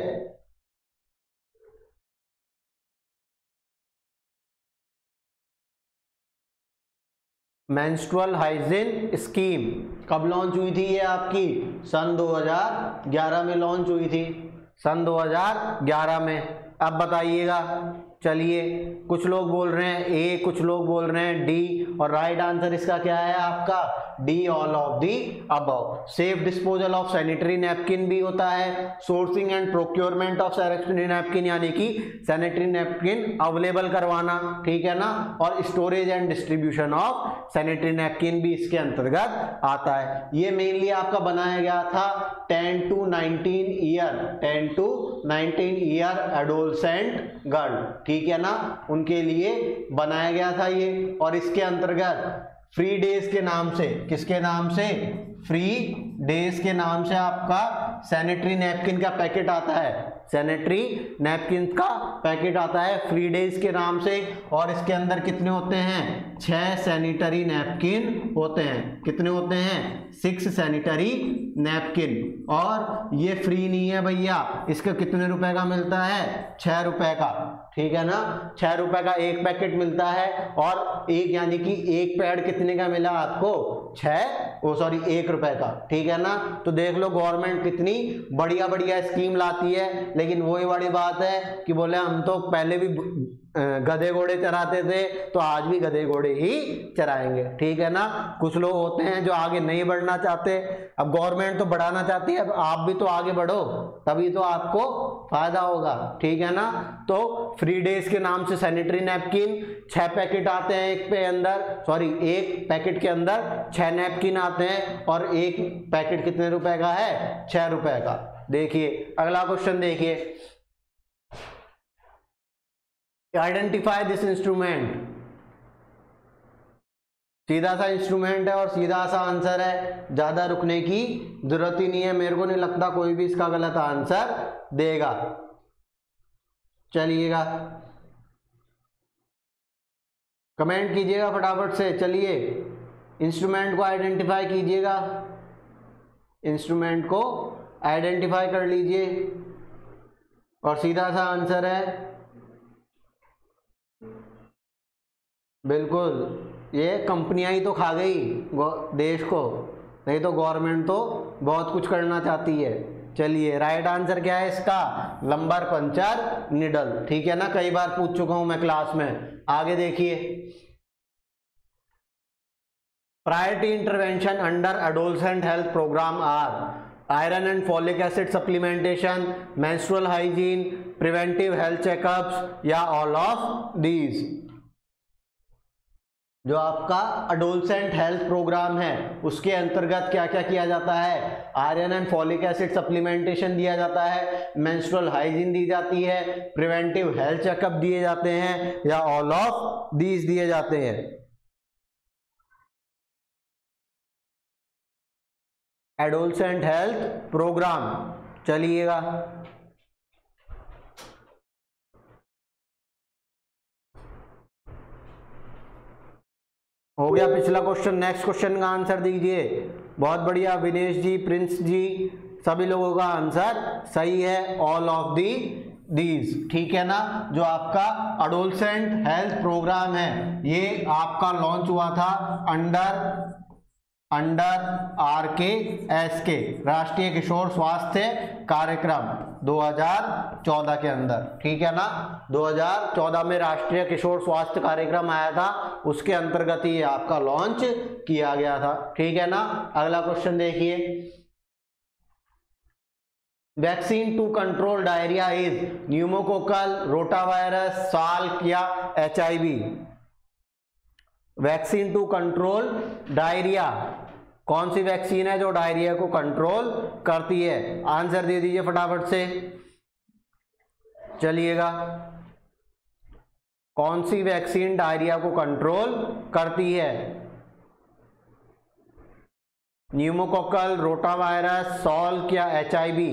मेंस्ट्रुअल हाइजीन स्कीम कब लॉन्च हुई थी? ये आपकी सन 2011 में लॉन्च हुई थी, सन 2011 में। अब बताइएगा। चलिए कुछ लोग बोल रहे हैं ए, कुछ लोग बोल रहे हैं डी, और राइट आंसर इसका क्या है आपका? D, all of the above. Safe disposal of sanitary napkin भी होता है, sourcing and procurement of sanitary napkin यानी कि सैनिटरी नैपकिन अवेलेबल करवाना। ठीक है ना, और storage and distribution of sanitary napkin भी इसके अंतर्गत आता है। ये मेनली आपका बनाया गया था 10 to 19 ईयर एडोलसेंट गर्ल। ठीक है ना, उनके लिए बनाया गया था ये। और इसके अंतर्गत फ्री डेज के नाम से, किसके नाम से? फ्री डेज के नाम से आपका सैनिटरी नैपकिन का पैकेट आता है, सैनिटरी नैपकिन का पैकेट आता है फ्री डेज के नाम से। और इसके अंदर कितने होते हैं? 6 सैनिटरी नैपकिन होते हैं। कितने होते हैं? 6 सैनिटरी नैपकिन। और ये फ्री नहीं है भैया, इसका कितने रुपए का मिलता है? 6 रुपए का। ठीक है ना, 6 रुपए का एक पैकेट मिलता है। और एक यानी कि एक पैड कितने का मिला आपको? 1 रुपए का। ठीक है ना, तो देख लो गवर्नमेंट कितनी बढ़िया बढ़िया स्कीम लाती है। लेकिन वही बड़ी बात है कि बोले हम तो पहले भी गधे घोड़े चराते थे तो आज भी गधे घोड़े ही चराएंगे। ठीक है ना, कुछ लोग होते हैं जो आगे नहीं बढ़ना चाहते। अब गवर्नमेंट तो बढ़ाना चाहती है, अब आप भी तो आगे बढ़ो तभी तो आपको फायदा होगा। ठीक है ना, तो फ्री डेज के नाम से सैनिटरी नैपकिन 6 पैकेट आते हैं, एक पैकेट के अंदर 6 नैपकिन आते हैं। और एक पैकेट कितने रुपए का है? 6 रुपए का। देखिए अगला क्वेश्चन देखिए, आइडेंटिफाई दिस इंस्ट्रूमेंट। सीधा सा इंस्ट्रूमेंट है और सीधा सा आंसर है, ज्यादा रुकने की जरूरत ही नहीं है। मेरे को नहीं लगता कोई भी इसका गलत आंसर देगा। चलिएगा कमेंट कीजिएगा फटाफट से। चलिए इंस्ट्रूमेंट को आइडेंटिफाई कीजिएगा, इंस्ट्रूमेंट को आइडेंटिफाई कर लीजिए और सीधा सा आंसर है बिल्कुल, ये कंपनियां ही तो खा गई देश को, नहीं तो गवर्नमेंट तो बहुत कुछ करना चाहती है। चलिए राइट आंसर क्या है इसका? Lumbar puncture needle. ठीक है ना, कई बार पूछ चुका हूं मैं क्लास में। आगे देखिए, priority intervention under adolescent health programme are iron and folic acid supplementation, menstrual hygiene, preventive health checkups या ऑल ऑफ दीज। जो आपका अडोलसेंट हेल्थ प्रोग्राम है उसके अंतर्गत क्या क्या किया जाता है, iron and folic acid supplementation दिया जाता है, मेंस्ट्रुअल हाइजीन दी जाती है, प्रिवेंटिव हेल्थ चेकअप दिए जाते हैं, या ऑल ऑफ दीज दिए जाते हैं। एडोलसेंट हेल्थ प्रोग्राम, चलिएगा हो गया पिछला क्वेश्चन। नेक्स्ट क्वेश्चन का आंसर दीजिए। बहुत बढ़िया विनेश जी, प्रिंस जी, सभी लोगों का आंसर सही है, ऑल ऑफ दी दीज, ठीक है ना। जो आपका अडोलसेंट हेल्थ प्रोग्राम है ये आपका लॉन्च हुआ था अंडर RKSK, राष्ट्रीय किशोर स्वास्थ्य कार्यक्रम 2014 के अंदर, ठीक है ना। 2014 में राष्ट्रीय किशोर स्वास्थ्य कार्यक्रम आया था, उसके अंतर्गत ही आपका लॉन्च किया गया था, ठीक है ना। अगला क्वेश्चन देखिए, vaccine to control diarrhoea is pneumococcal, rotavirus, Salk या HIV। Vaccine to control diarrhoea, कौन सी वैक्सीन है जो डायरिया को कंट्रोल करती है? आंसर दे दीजिए फटाफट से, चलिएगा। कौन सी वैक्सीन डायरिया को कंट्रोल करती है? न्यूमोकोकल, रोटावायरस, सॉल्क या HIV?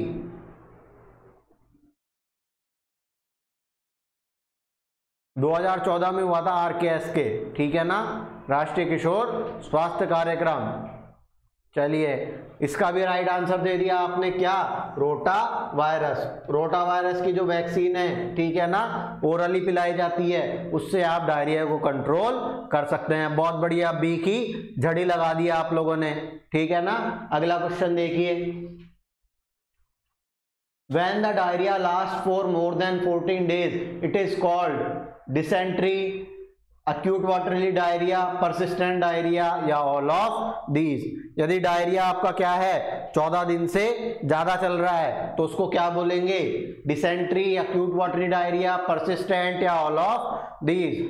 – 2014 में हुआ था RKSK, ठीक है ना, राष्ट्रीय किशोर स्वास्थ्य कार्यक्रम। चलिए इसका भी राइट आंसर दे दिया आपने, क्या? Rota virus. रोटा वायरस की जो वैक्सीन है, ठीक है ना, ओरली पिलाई जाती है, उससे आप डायरिया को कंट्रोल कर सकते हैं। बहुत बढ़िया, बी की झड़ी लगा दी आप लोगों ने, ठीक है ना। अगला क्वेश्चन देखिए, when the diarrhea lasts for more than 14 days it is called dysentery, acute watery diarrhea, persistent diarrhea या all of these। यदि डायरिया आपका क्या है 14 दिन से ज्यादा चल रहा है तो उसको क्या बोलेंगे? Dysentery, acute watery diarrhea, persistent या all of these।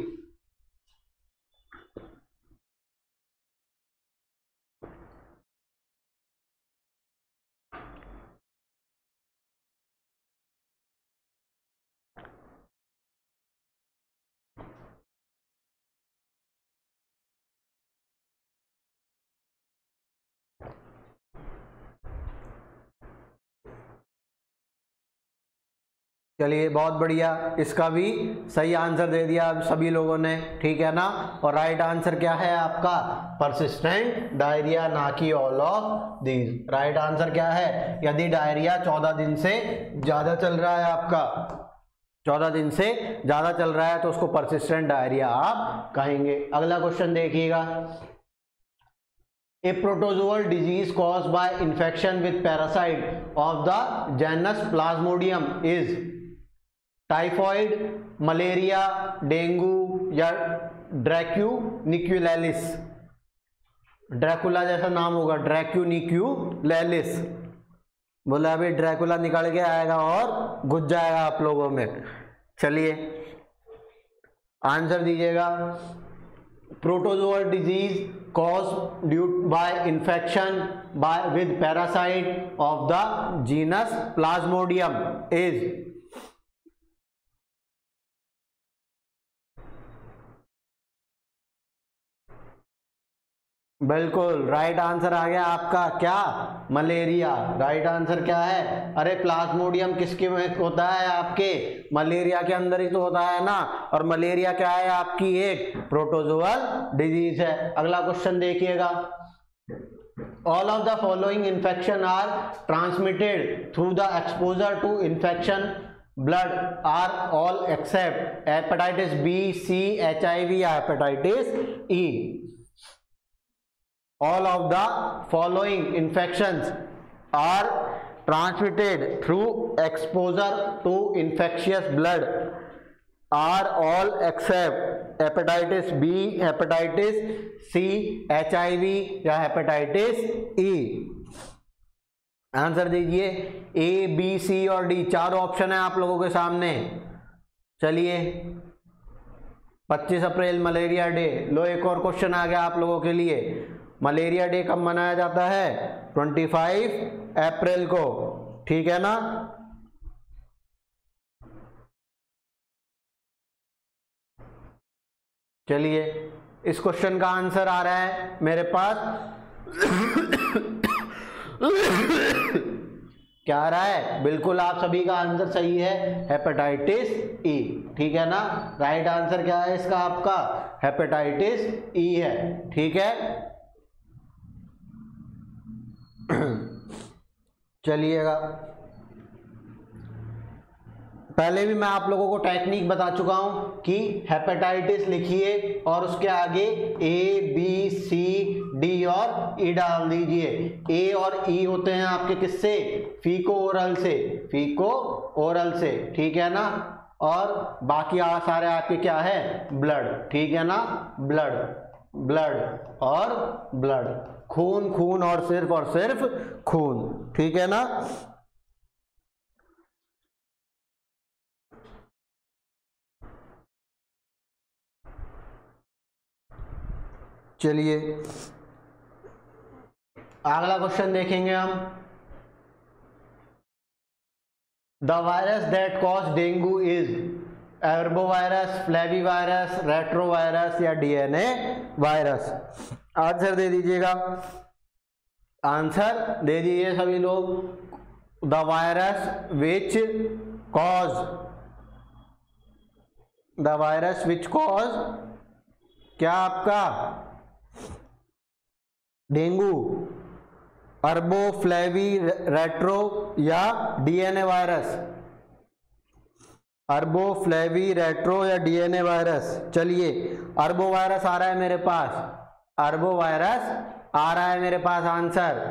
चलिए बहुत बढ़िया, इसका भी सही आंसर दे दिया सभी लोगों ने, ठीक है ना। और राइट आंसर क्या है आपका? परसिस्टेंट डायरिया, ना कि all of these. Right answer क्या है? यदि डायरिया 14 दिन से ज्यादा चल रहा है आपका, 14 दिन से ज्यादा चल रहा है तो उसको परसिस्टेंट डायरिया आप कहेंगे। अगला क्वेश्चन देखिएगा, A protozoal disease caused by infection with parasite of the genus Plasmodium is typhoid, malaria, dengue या ड्रैक्यूनिक्यूलैलिस। ड्रैकुला जैसा नाम होगा, ड्रैक्यूनिक्यूलैलिस। बोला अभी ड्रैकुला निकल के आएगा और घुस जाएगा आप लोगों में। चलिए आंसर दीजिएगा। Protozoal disease caused due by infection with parasite of the genus Plasmodium is बिल्कुल राइट आंसर आ गया आपका, क्या? मलेरिया। राइट आंसर क्या है? अरे प्लाज्मोडियम किसके में होता है? आपके मलेरिया के अंदर ही तो होता है ना। और मलेरिया क्या है? आपकी एक प्रोटोजोअल डिजीज है। अगला क्वेश्चन देखिएगा, all of the following infection are transmitted through the exposure to infection blood are all except hepatitis B, C, HIV या hepatitis E। All of the following infections are transmitted through exposure to infectious blood are all except hepatitis B, hepatitis C, HIV या hepatitis E। Answer दीजिए। A, B, C और D, चारों option है आप लोगों के सामने। चलिए 25 अप्रैल मलेरिया डे। लो एक और क्वेश्चन आ गया आप लोगों के लिए। मलेरिया डे कब मनाया जाता है? 25 अप्रैल को, ठीक है ना। चलिए इस क्वेश्चन का आंसर आ रहा है मेरे पास क्या आ रहा है? बिल्कुल आप सभी का आंसर सही है, हेपेटाइटिस ई, ठीक है ना। राइट आंसर क्या है इसका आपका? हेपेटाइटिस ई है, ठीक है। चलिएगा, पहले भी मैं आप लोगों को टेक्निक बता चुका हूं कि हेपेटाइटिस लिखिए और उसके आगे ए बी सी डी और ई डाल दीजिए। ए और ई होते हैं आपके किससे? फीको ओरल से, फीको ओरल से, ठीक है ना। और बाकी सारे आपके क्या है? ब्लड, ठीक है ना। ब्लड, ब्लड और ब्लड, खून, खून और सिर्फ खून, ठीक है ना। चलिए अगला क्वेश्चन देखेंगे हम। The virus that cause dengue is arbovirus, flavivirus, retrovirus या डीएनए वायरस? आंसर दे दीजिएगा, आंसर दे दीजिए सभी लोग। The virus which cause, the virus which cause क्या आपका? डेंगू, अर्बो, फ्लेवी, रेट्रो या DNA virus? Arbo, flavi, retro या डीएनए वायरस? चलिए अर्बो वायरस आ रहा है मेरे पास, अर्बो वायरस आ रहा है मेरे पास। आंसर,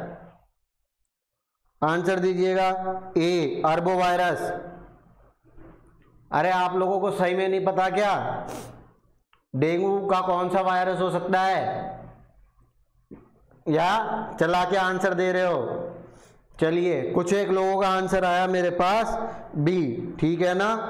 आंसर दीजिएगा ए, अर्बो वायरस। अरे आप लोगों को सही में नहीं पता क्या? डेंगू का कौन सा वायरस हो सकता है? या चला के आंसर दे रहे हो? चलिए कुछ एक लोगों का आंसर आया मेरे पास बी, ठीक है ना।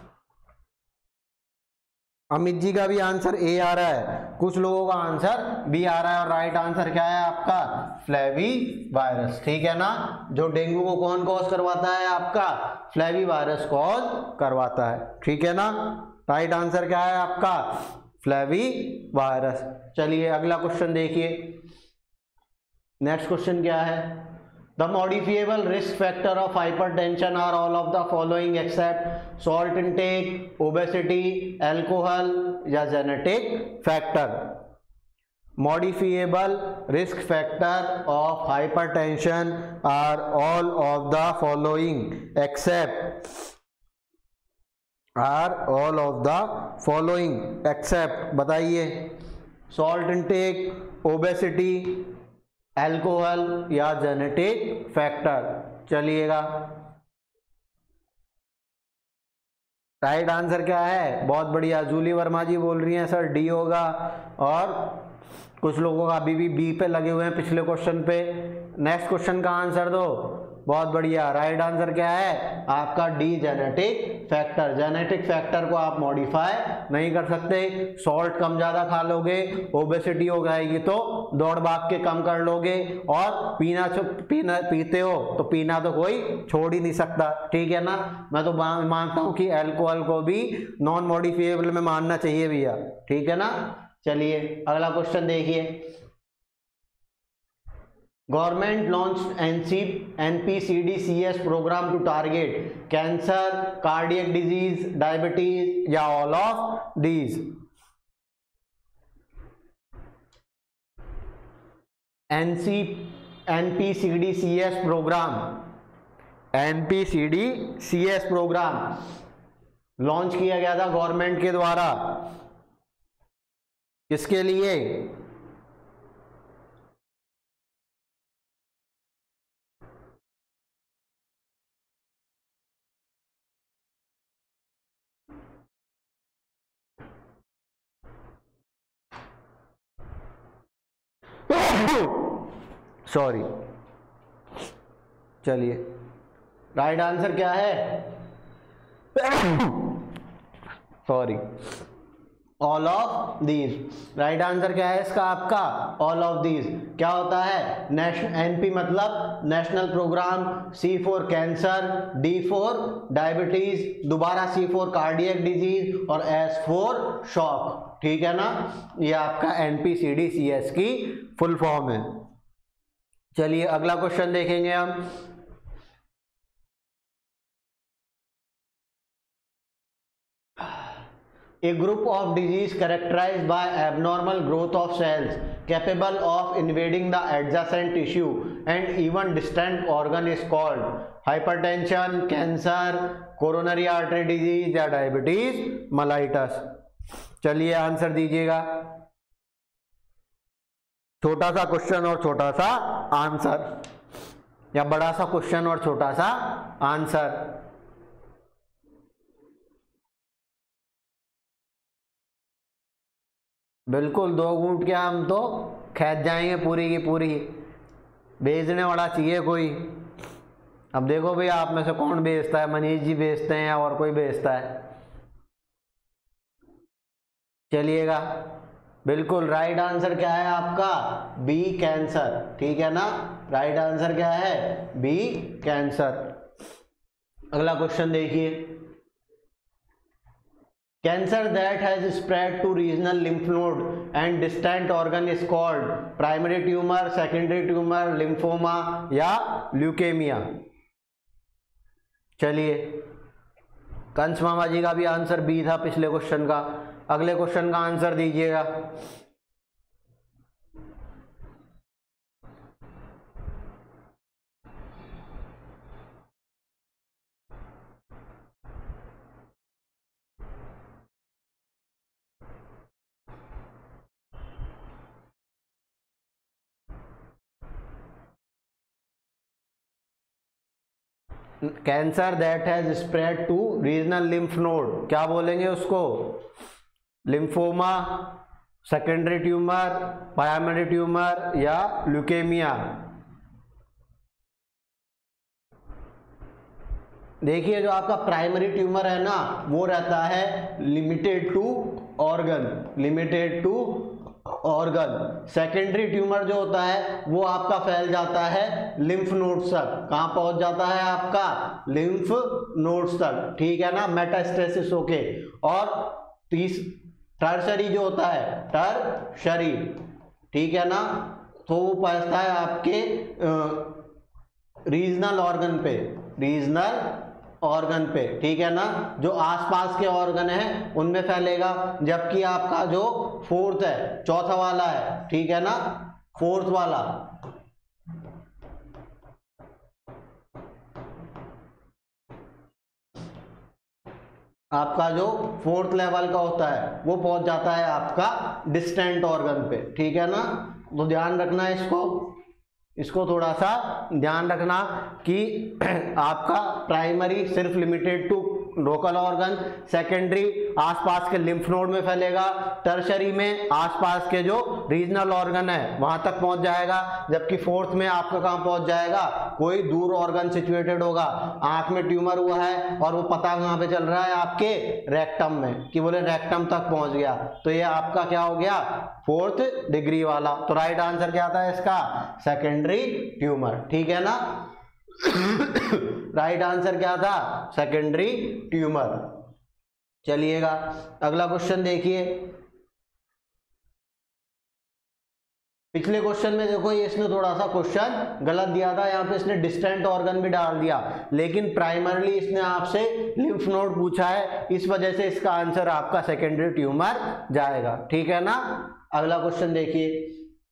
अमित जी का भी आंसर ए आ रहा है, कुछ लोगों का आंसर बी आ रहा है। और राइट आंसर क्या है आपका? फ्लेवी वायरस, ठीक है ना। जो डेंगू को कौन कॉज करवाता है आपका? फ्लेवी वायरस कॉज करवाता है, ठीक है ना। राइट आंसर क्या है आपका? Flavi virus. चलिए अगला क्वेश्चन देखिए। नेक्स्ट क्वेश्चन क्या है? The modifiable risk factor of hypertension are all of the following except salt intake, obesity, alcohol या genetic factor? Modifiable risk factor of hypertension are all of the following except, are all of the following except, बताइए। Salt intake, obesity, alcohol या genetic factor? चलिएगा right answer क्या है? बहुत बढ़िया, जूली वर्मा जी बोल रही हैं सर डी होगा। और कुछ लोगों का अभी भी बी पे लगे हुए हैं पिछले क्वेश्चन पे। नेक्स्ट क्वेश्चन का आंसर दो। बहुत बढ़िया, राइट आंसर क्या है आपका? D, genetic factor. Genetic factor को आप मॉडिफाई नहीं कर सकते। सॉल्ट कम ज्यादा खा लोगे, ओबेसिटी हो जाएगी तो दौड़ भाग के कम कर लोगे, और पीना पीते हो तो पीना तो कोई छोड़ ही नहीं सकता, ठीक है ना। मैं तो मानता हूं कि अल्कोहल को भी नॉन मॉडिफिएबल में मानना चाहिए भैया, ठीक है ना। चलिए अगला क्वेश्चन देखिए। Government launched NPCDCS program to target cancer, cardiac disease, diabetes या all of these? NPCDCS program, NPCDCS program launch किया गया था गवर्नमेंट के द्वारा, किसके लिए? सॉरी, चलिए राइट आंसर क्या है? Sorry, all of these. Right answer क्या है इसका आपका? All of these. क्या होता है? एनपी मतलब national program, C for cancer, D for diabetes, दोबारा सी फॉर कार्डियक डिजीज और एस फॉर शॉक। ठीक है ना, ये आपका NPCDCS की फुल फॉर्म है। चलिए अगला क्वेश्चन देखेंगे हम। A group of disease characterized by abnormal growth of cells capable of invading the adjacent tissue and even distant organ is called hypertension, cancer, coronary artery disease या diabetes mellitus। चलिए answer दीजिएगा। छोटा सा question और छोटा सा answer, या बड़ा सा क्वेश्चन और छोटा सा आंसर। बिल्कुल 2 घूंट के हम तो खैच जाएंगे पूरी की पूरी। बेचने वाला चाहिए कोई। अब देखो भाई आप में से कौन बेचता है, मनीष जी बेचते हैं या और कोई बेचता है? चलिएगा, बिल्कुल राइट आंसर क्या है आपका? B cancer. ठीक है ना, राइट आंसर क्या है? B cancer. अगला क्वेश्चन देखिए। Cancer that has spread to regional lymph node and distant organ is called primary tumor, secondary tumor, lymphoma या ल्यूकेमिया। चलिए, कंस मामा जी का भी आंसर बी था पिछले क्वेश्चन का। अगले क्वेश्चन का आंसर दीजिएगा। Cancer that has spread to regional lymph node, क्या बोलेंगे उसको? Lymphoma, secondary tumour, primary tumour या ल्यूकेमिया। देखिए जो आपका प्राइमरी ट्यूमर है ना, वो रहता है limited to organ, limited to organ. Secondary tumour जो होता है वो आपका फैल जाता है लिम्फ नोड्स तक। कहां पहुंच जाता है आपका? लिम्फ नोड्स तक। ठीक है ना, मेटास्टेसिस होके। और टर्शरी जो होता है, टर्शरी, ठीक है ना, तो वो पहुंचता है आपके रीजनल ऑर्गन पे, रीजनल ऑर्गन पे। ठीक है ना, जो आसपास के ऑर्गन है उनमें फैलेगा। जबकि आपका जो फोर्थ है, चौथा वाला है, ठीक है ना, फोर्थ वाला, आपका जो फोर्थ लेवल का होता है वो पहुंच जाता है आपका डिस्टेंट ऑर्गन पे। ठीक है ना, तो ध्यान रखना है इसको थोड़ा सा ध्यान रखना कि आपका प्राइमरी सिर्फ limited to local organ, secondary आसपास के लिम्फ नोड में फैलेगा, टर्शरी में आसपास के जो रीजनल ऑर्गन है वहां तक पहुंच जाएगा, जबकि फोर्थ में आपका कहां पहुंच जाएगा? कोई दूर ऑर्गन सिचुएटेड होगा। आंख में ट्यूमर हुआ है और वो पता कहां पे चल रहा है? आपके रेक्टम में, कि बोले रेक्टम तक पहुंच गया, तो ये आपका क्या हो गया? फोर्थ डिग्री वाला। तो राइट आंसर क्या था इसका? Secondary tumour. ठीक है ना, राइट आंसर क्या था? Secondary tumour. चलिएगा अगला क्वेश्चन देखिए। पिछले क्वेश्चन में देखो ये इसने थोड़ा सा क्वेश्चन गलत दिया था, यहाँ पे इसने डिस्टेंट ऑर्गन भी डाल दिया, लेकिन प्राइमरली इसने आपसे लिम्फ नोड पूछा है, इस वजह से इसका आंसर आपका सेकेंडरी ट्यूमर जाएगा। ठीक है ना, अगला क्वेश्चन देखिए।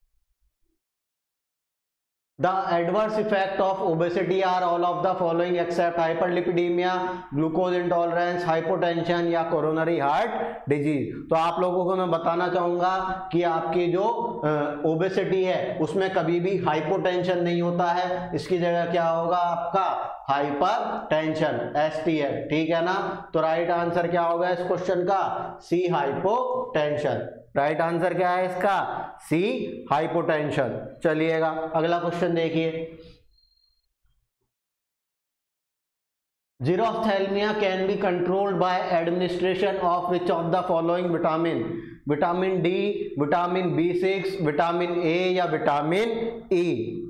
The adverse effect of obesity are all of the following except hyperlipidemia, glucose intolerance, hypotension या coronary heart disease। तो आप लोगों को मैं बताना चाहूंगा कि आपकी जो ओबेसिटी है उसमें कभी भी हाइपोटेंशन नहीं होता है, इसकी जगह क्या होगा आपका? Hypertension, STL। ठीक है ना, तो राइट आंसर क्या होगा इस क्वेश्चन का? सी हाइपोटेंशन। राइट आंसर क्या है इसका? C hypotension. चलिएगा अगला क्वेश्चन देखिए। Xerophthalmia can be controlled by administration of which of the following vitamin? Vitamin D, vitamin B6, vitamin A या विटामिन ई?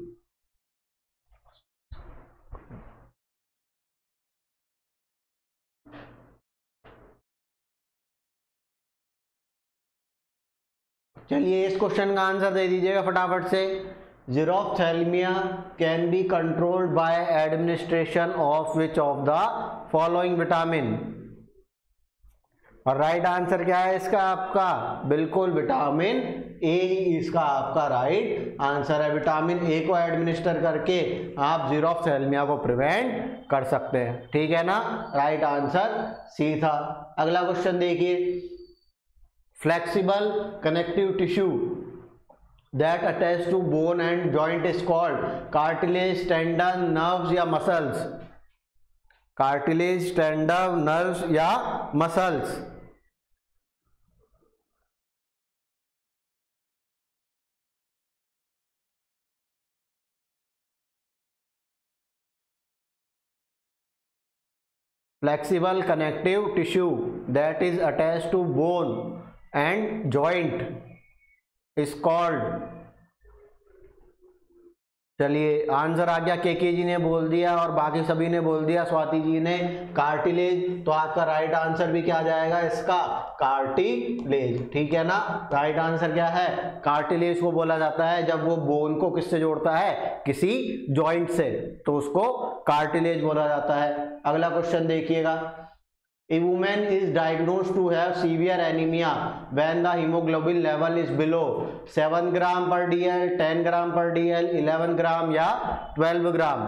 चलिए इस क्वेश्चन का आंसर दे दीजिएगा फटाफट से। Xerophthalmia can be controlled by administration of which of the following vitamin? और right answer क्या है इसका आपका? बिल्कुल विटामिन ए ही इसका आपका राइट आंसर है। विटामिन ए को एडमिनिस्टर करके आप जीरोफ्थैल्मिया को प्रिवेंट कर सकते हैं, ठीक है ना। राइट आंसर सी था। अगला क्वेश्चन देखिए, flexible connective tissue that attach to bone and joint is called cartilage, tendon, nerves या muscles? cartilage, tendon, nerves या muscles? flexible connective tissue that is attached to bone and joint is called, चलिए answer आ गया, के जी ने बोल दिया और बाकी सभी ने बोल दिया, स्वाति जी ने कार्टिलेज, तो आपका राइट आंसर भी क्या आ जाएगा इसका? कार्टिलेज, ठीक है ना। राइट आंसर क्या है? कार्टिलेज को बोला जाता है जब वो बोन को किससे जोड़ता है? किसी जॉइंट से, तो उसको कार्टिलेज बोला जाता है। अगला क्वेश्चन देखिएगा, A woman is diagnosed to have severe anemia when the hemoglobin level is below 7 gram per dl, 10 gram per dl, 11 gram या 12 gram?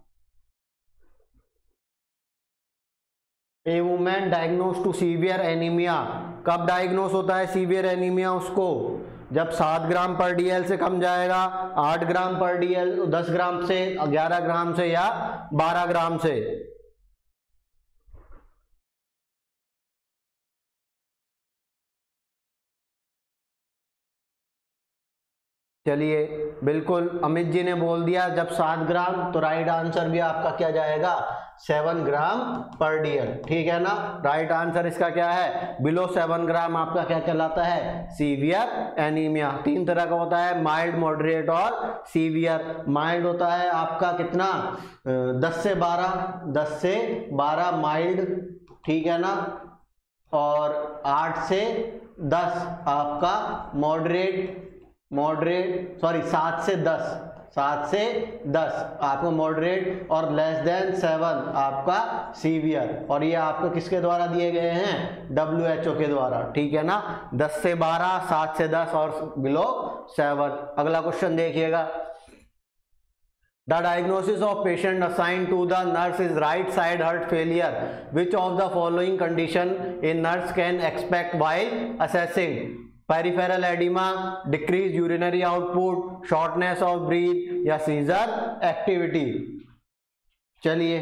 A woman diagnosed to severe anemia, कब डायग्नोस होता है severe anaemia? उसको जब 7 ग्राम पर DL से कम जाएगा, 8 ग्राम पर डीएल, 10 ग्राम से, 11 ग्राम से या 12 ग्राम से? चलिए बिल्कुल अमित जी ने बोल दिया जब 7 ग्राम, तो राइट आंसर भी आपका क्या जाएगा? 7 ग्राम पर डीएल, ठीक है ना। राइट आंसर इसका क्या है? बिलो 7 ग्राम आपका क्या कहलाता है? Severe anaemia. 3 तरह का होता है, माइल्ड, मॉडरेट और सीवियर। माइल्ड होता है आपका कितना? 10 से 12 माइल्ड, ठीक है ना, और 8 से 10 आपका मॉडरेट, 7 से 10 आपको मॉडरेट, और लेस देन 7 आपका सीवियर। और ये आपको किसके द्वारा दिए गए हैं? WHO के द्वारा, ठीक है ना। 10 से 12, 7 से 10 और बिलो 7। अगला क्वेश्चन देखिएगा, The diagnosis of patient assigned to the nurse is right side heart failure. Which of the following condition a nurse can expect while assessing? Peripheral edema, decreased urinary output, shortness of breath या seizure activity? चलिए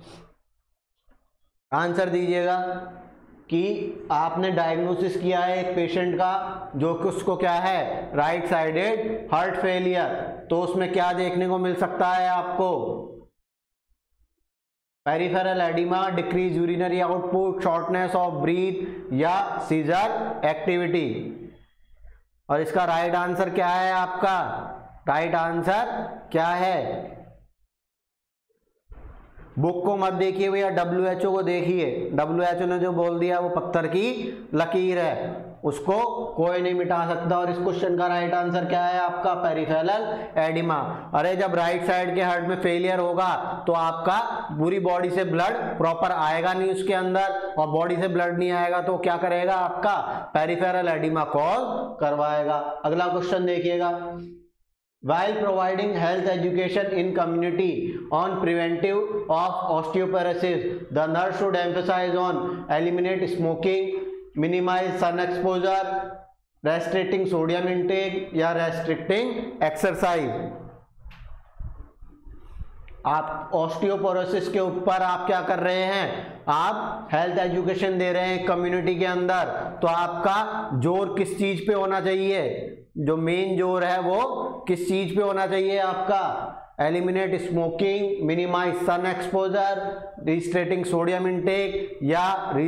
answer दीजिएगा कि आपने diagnosis किया है एक patient का जो कि उसको क्या है? राइट साइडेड हार्ट फेलियर, तो उसमें क्या देखने को मिल सकता है आपको? Peripheral oedema, decrease urinary output, shortness of breath या सीजर एक्टिविटी? और इसका राइट आंसर क्या है आपका? राइट आंसर क्या है? बुक को मत देखिए भैया, WHO को देखिए। WHO ने जो बोल दिया वो पत्थर की लकीर है, उसको कोई नहीं मिटा सकता। और इस क्वेश्चन का राइट आंसर क्या है आपका? Peripheral oedema. अरे जब राइट साइड के हार्ट में फेलियर होगा तो आपका पूरी बॉडी से ब्लड प्रॉपर आएगा नहीं उसके अंदर, और बॉडी से ब्लड नहीं आएगा तो क्या करेगा? आपका पेरिफेरल एडिमा कॉज करवाएगा। अगला क्वेश्चन देखिएगा, While providing health education in community on preventive of osteoporosis, the nurse should emphasize on eliminate smoking, minimize sun exposure, restricting sodium intake या restricting exercise? आप ऑस्टियोपोरोसिस के ऊपर आप क्या कर रहे हैं? आप हेल्थ एजुकेशन दे रहे हैं कम्युनिटी के अंदर, तो आपका जोर किस चीज पे होना चाहिए? जो मेन जोर है वो किस चीज पे होना चाहिए आपका? Eliminate smoking, minimise sun exposure, restricting sodium intake या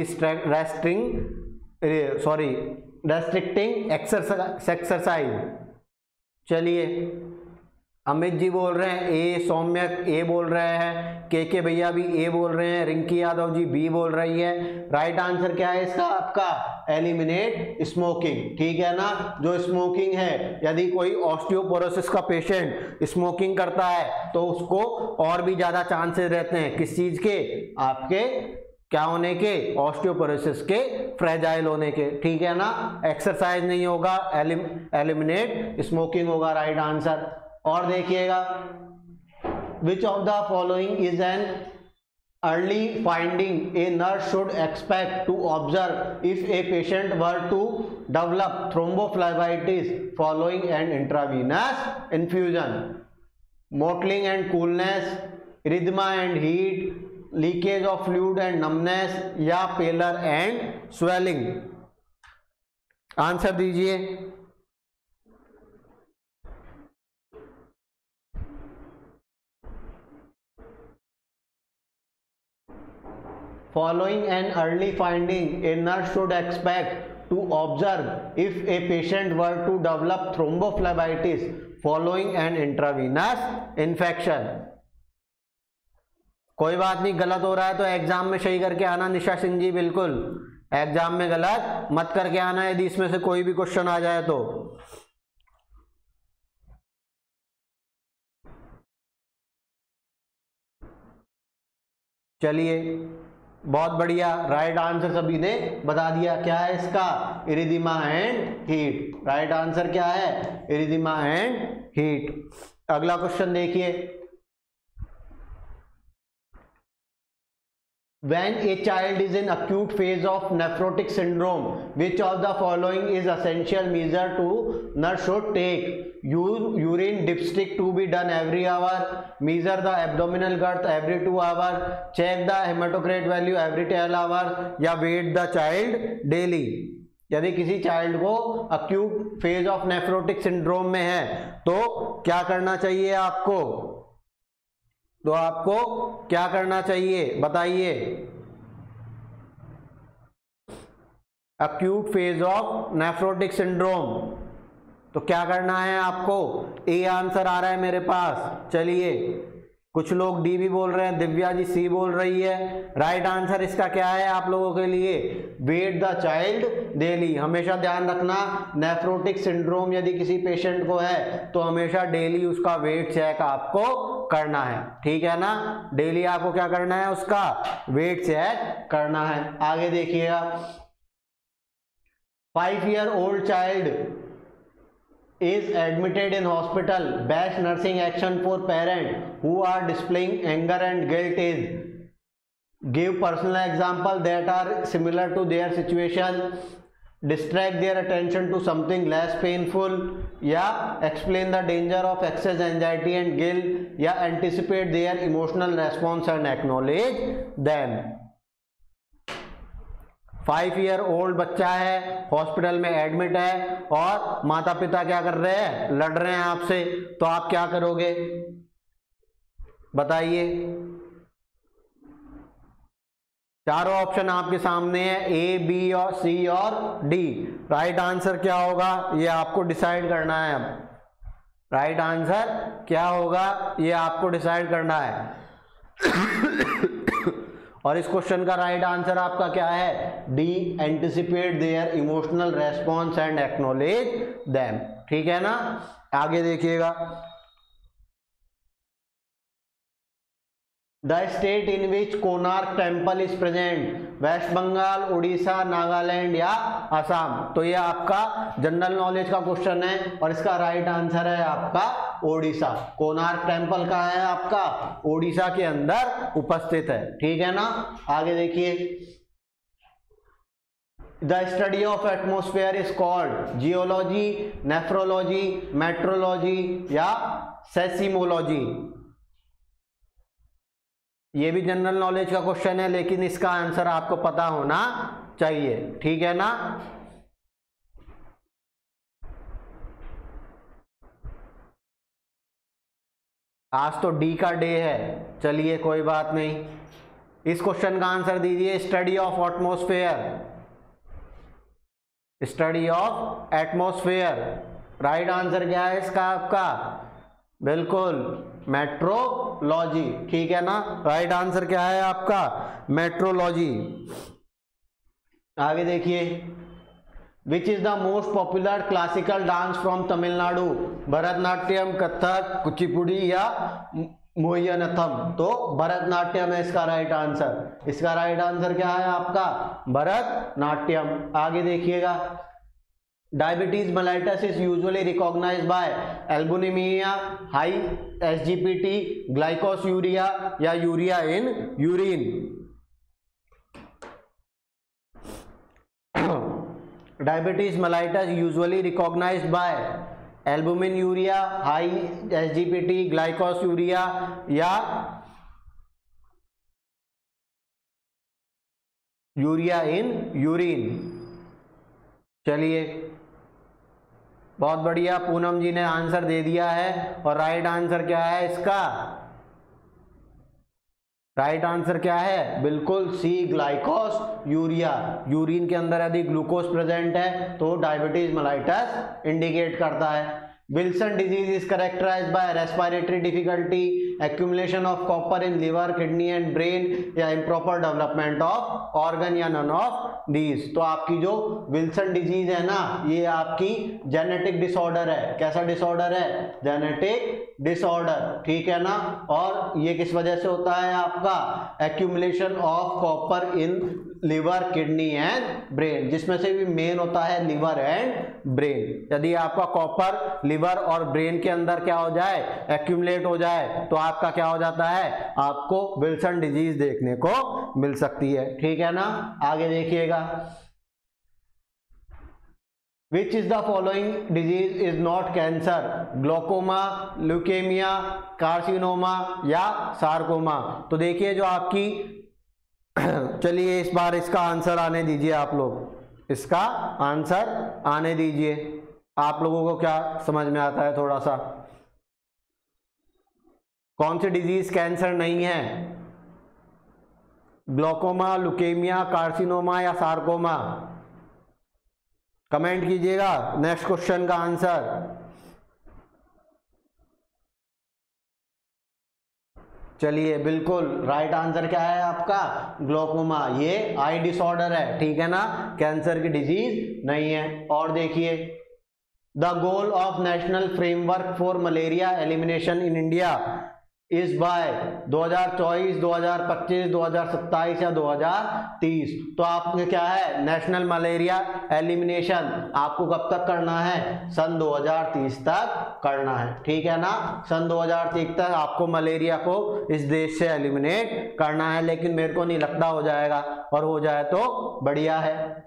रेस्ट्रिक्टिंग एक्सरसाइज। चलिए, अमित जी बोल रहे हैं ए, सौम्यक ए बोल रहे हैं, के भैया भी ए बोल रहे हैं, रिंकी यादव जी बी बोल रही है। राइट आंसर क्या है इसका आपका? Eliminate smoking. ठीक है ना, जो स्मोकिंग है, यदि कोई ऑस्टियोपोरोसिस का पेशेंट स्मोकिंग करता है तो उसको और भी ज्यादा चांसेस रहते हैं किस चीज के? आपके क्या होने के? ऑस्टियोपोरोसिस के, फ्रेजाइल होने के। ठीक है ना, एक्सरसाइज नहीं होगा, एलिमिनेट स्मोकिंग होगा राइट आंसर। और देखिएगा, which of the following is an early finding a nurse should expect to observe if a patient were to develop thrombophlebitis following an intravenous infusion? Mottling and coolness, erythema and heat, leakage of fluid and numbness या pallor and swelling? Answer दीजिए। Following an early finding, a nurse should expect to observe if a patient were to develop thrombophlebitis following an intravenous infection. कोई बात नहीं, गलत हो रहा है तो एग्जाम में सही करके आना निशा सिंह जी, बिल्कुल एग्जाम में गलत मत करके आना यदि इसमें से कोई भी क्वेश्चन आ जाए तो। चलिए, बहुत बढ़िया, राइट आंसर सभी ने बता दिया। क्या है इसका? Erythema and heat. Right answer क्या है? Erythema and heat. अगला क्वेश्चन देखिए, when a child is in acute phase of nephrotic syndrome, which of the following is essential measure to nurse should take? Urine dipstick to be done every hour, measure the abdominal girth every 2 hours, check the hematocrit value every 10 hours या weight the child daily? यदि किसी child को acute phase of nephrotic syndrome में है तो क्या करना चाहिए आपको? तो आपको क्या करना चाहिए बताइए? Acute phase of nephrotic syndrome, तो क्या करना है आपको? ए आंसर आ रहा है मेरे पास। चलिए, कुछ लोग डी भी बोल रहे हैं, दिव्या जी सी बोल रही है। राइट आंसर इसका क्या है आप लोगों के लिए? Weigh the child daily. हमेशा ध्यान रखना, नेफ्रोटिक सिंड्रोम यदि किसी पेशेंट को है तो हमेशा डेली उसका वेट चेक आपको करना है। ठीक है ना, डेली आपको क्या करना है? उसका वेट चेक करना है। आगे देखिएगा, 5-year-old child is admitted in hospital. Best nursing action for parents who are displaying anger and guilt is: give personal example that are similar to their situation, distract their attention to something less painful, या explain the danger of excess anxiety and guilt, या anticipate their emotional response and acknowledge them. 5-year-old बच्चा है, hospital में admit है और माता पिता क्या कर रहे हैं? लड़ रहे हैं आपसे, तो आप क्या करोगे बताइए? चारों ऑप्शन आपके सामने है, ए, बी और सी और डी। राइट आंसर क्या होगा ये आपको डिसाइड करना है। अब राइट आंसर क्या होगा ये आपको डिसाइड करना है। और इस क्वेश्चन का राइट आंसर आपका क्या है? D, anticipate their emotional response and acknowledge them. ठीक है ना, आगे देखिएगा, the state in which Konark temple is present, West Bengal, Orissa, Nagaland या असम? तो ये आपका जनरल नॉलेज का क्वेश्चन है और इसका राइट आंसर है आपका ओडिशा। कोणार्क टेम्पल कहाँ है आपका? ओडिशा के अंदर उपस्थित है। ठीक है ना, आगे देखिए, the study of atmosphere is called geology, nephrology, metrology या सेसिमोलॉजी? ये भी जनरल नॉलेज का क्वेश्चन है लेकिन इसका आंसर आपको पता होना चाहिए। ठीक है ना, आज तो डी का डे है, चलिए कोई बात नहीं। इस क्वेश्चन का आंसर दीजिए, study of atmosphere, study of atmosphere. Right answer क्या है इसका आपका? बिल्कुल मेट्रोलॉजी, ठीक है ना। राइट आंसर क्या है आपका? मेट्रोलॉजी। आगे देखिए, which is the most popular classical dance from Tamil Nadu? Bharatanatyam, Kathak, Kuchipudi या मोहिनीअट्टम? तो भरतनाट्यम है इसका राइट आंसर। इसका राइट आंसर क्या है आपका? भरतनाट्यम। आगे देखिएगा, diabetes mellitus is usually recognised by albuminuria, high SGPT, glycosuria या urea in urine? Diabetes mellitus usually recognised by albuminuria, high SGPT, glycosuria या यूरिया इन यूरिन? चलिए बहुत बढ़िया, पूनम जी ने आंसर दे दिया है। और राइट आंसर क्या है इसका? राइट आंसर क्या है? बिल्कुल सी, ग्लाइकोस यूरिया। यूरिन के अंदर यदि ग्लूकोज प्रेजेंट है तो डायबिटीज मेलाइटस इंडिकेट करता है। Wilson disease is characterised by respiratory difficulty, accumulation of copper in liver, kidney and brain या इम्प्रॉपर डेवलपमेंट ऑफ ऑर्गन या नन ऑफ दीज? तो आपकी जो विल्सन डिजीज है ना, ये आपकी जेनेटिक डिसऑर्डर है। कैसा डिसऑर्डर है? जेनेटिक डिसऑर्डर, ठीक है ना। और ये किस वजह से होता है आपका? Accumulation of copper in liver, kidney and brain, जिसमें से भी मेन होता है लिवर एंड ब्रेन। यदि आपका कॉपर लिवर और ब्रेन के अंदर क्या हो जाए? एक्यूमुलेट हो जाए, तो आपका क्या हो जाता है? आपको विल्सन डिजीज देखने को मिल सकती है, ठीक है ना। आगे देखिएगा, which is the following disease is not cancer? Glaucoma, leukaemia, carcinoma या सार्कोमा? तो देखिए जो आपकी चलिए इस बार इसका आंसर आने दीजिए आप लोग, इसका आंसर आने दीजिए। आप लोगों को क्या समझ में आता है थोड़ा सा? कौन सी डिजीज कैंसर नहीं है? ग्लोकोमा, ल्यूकेमिया, कार्सिनोमा या सार्कोमा? कमेंट कीजिएगा नेक्स्ट क्वेश्चन का आंसर। चलिए बिल्कुल राइट आंसर क्या है आपका? ग्लोकोमा। ये आई डिसऑर्डर है, ठीक है ना, कैंसर की डिजीज नहीं है। और देखिए, the goal of national framework for malaria elimination in India is by 2024, 2025, 2027 या 2030? तो आपने क्या है? नेशनल मलेरिया एलिमिनेशन आपको कब तक करना है? सन 2030 तक करना है, ठीक है ना। सन 2030 तक आपको मलेरिया को इस देश से एलिमिनेट करना है, लेकिन मेरे को नहीं लगता हो जाएगा, और हो जाए तो बढ़िया है।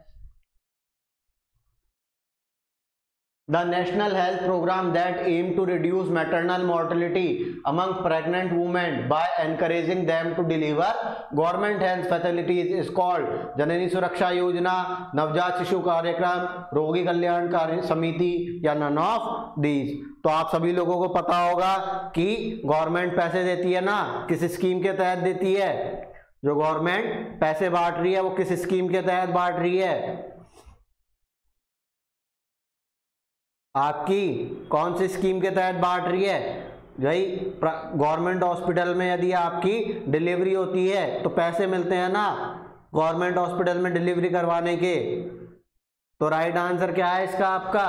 The national health program that aim to reduce maternal mortality among pregnant women by encouraging them to deliver government health facilities is called जननी सुरक्षा योजना, नवजात शिशु कार्यक्रम, रोगी कल्याण समिति या नन ऑफ दीज? तो आप सभी लोगों को पता होगा कि गवर्नमेंट पैसे देती है ना, किस स्कीम के तहत देती है? जो गवर्नमेंट पैसे बांट रही है वो किस स्कीम के तहत बांट रही है? आपकी कौन सी स्कीम के तहत बांट रही है? भाई गवर्नमेंट हॉस्पिटल में यदि आपकी डिलीवरी होती है तो पैसे मिलते हैं ना गवर्नमेंट हॉस्पिटल में डिलीवरी करवाने के। तो राइट आंसर क्या है इसका आपका?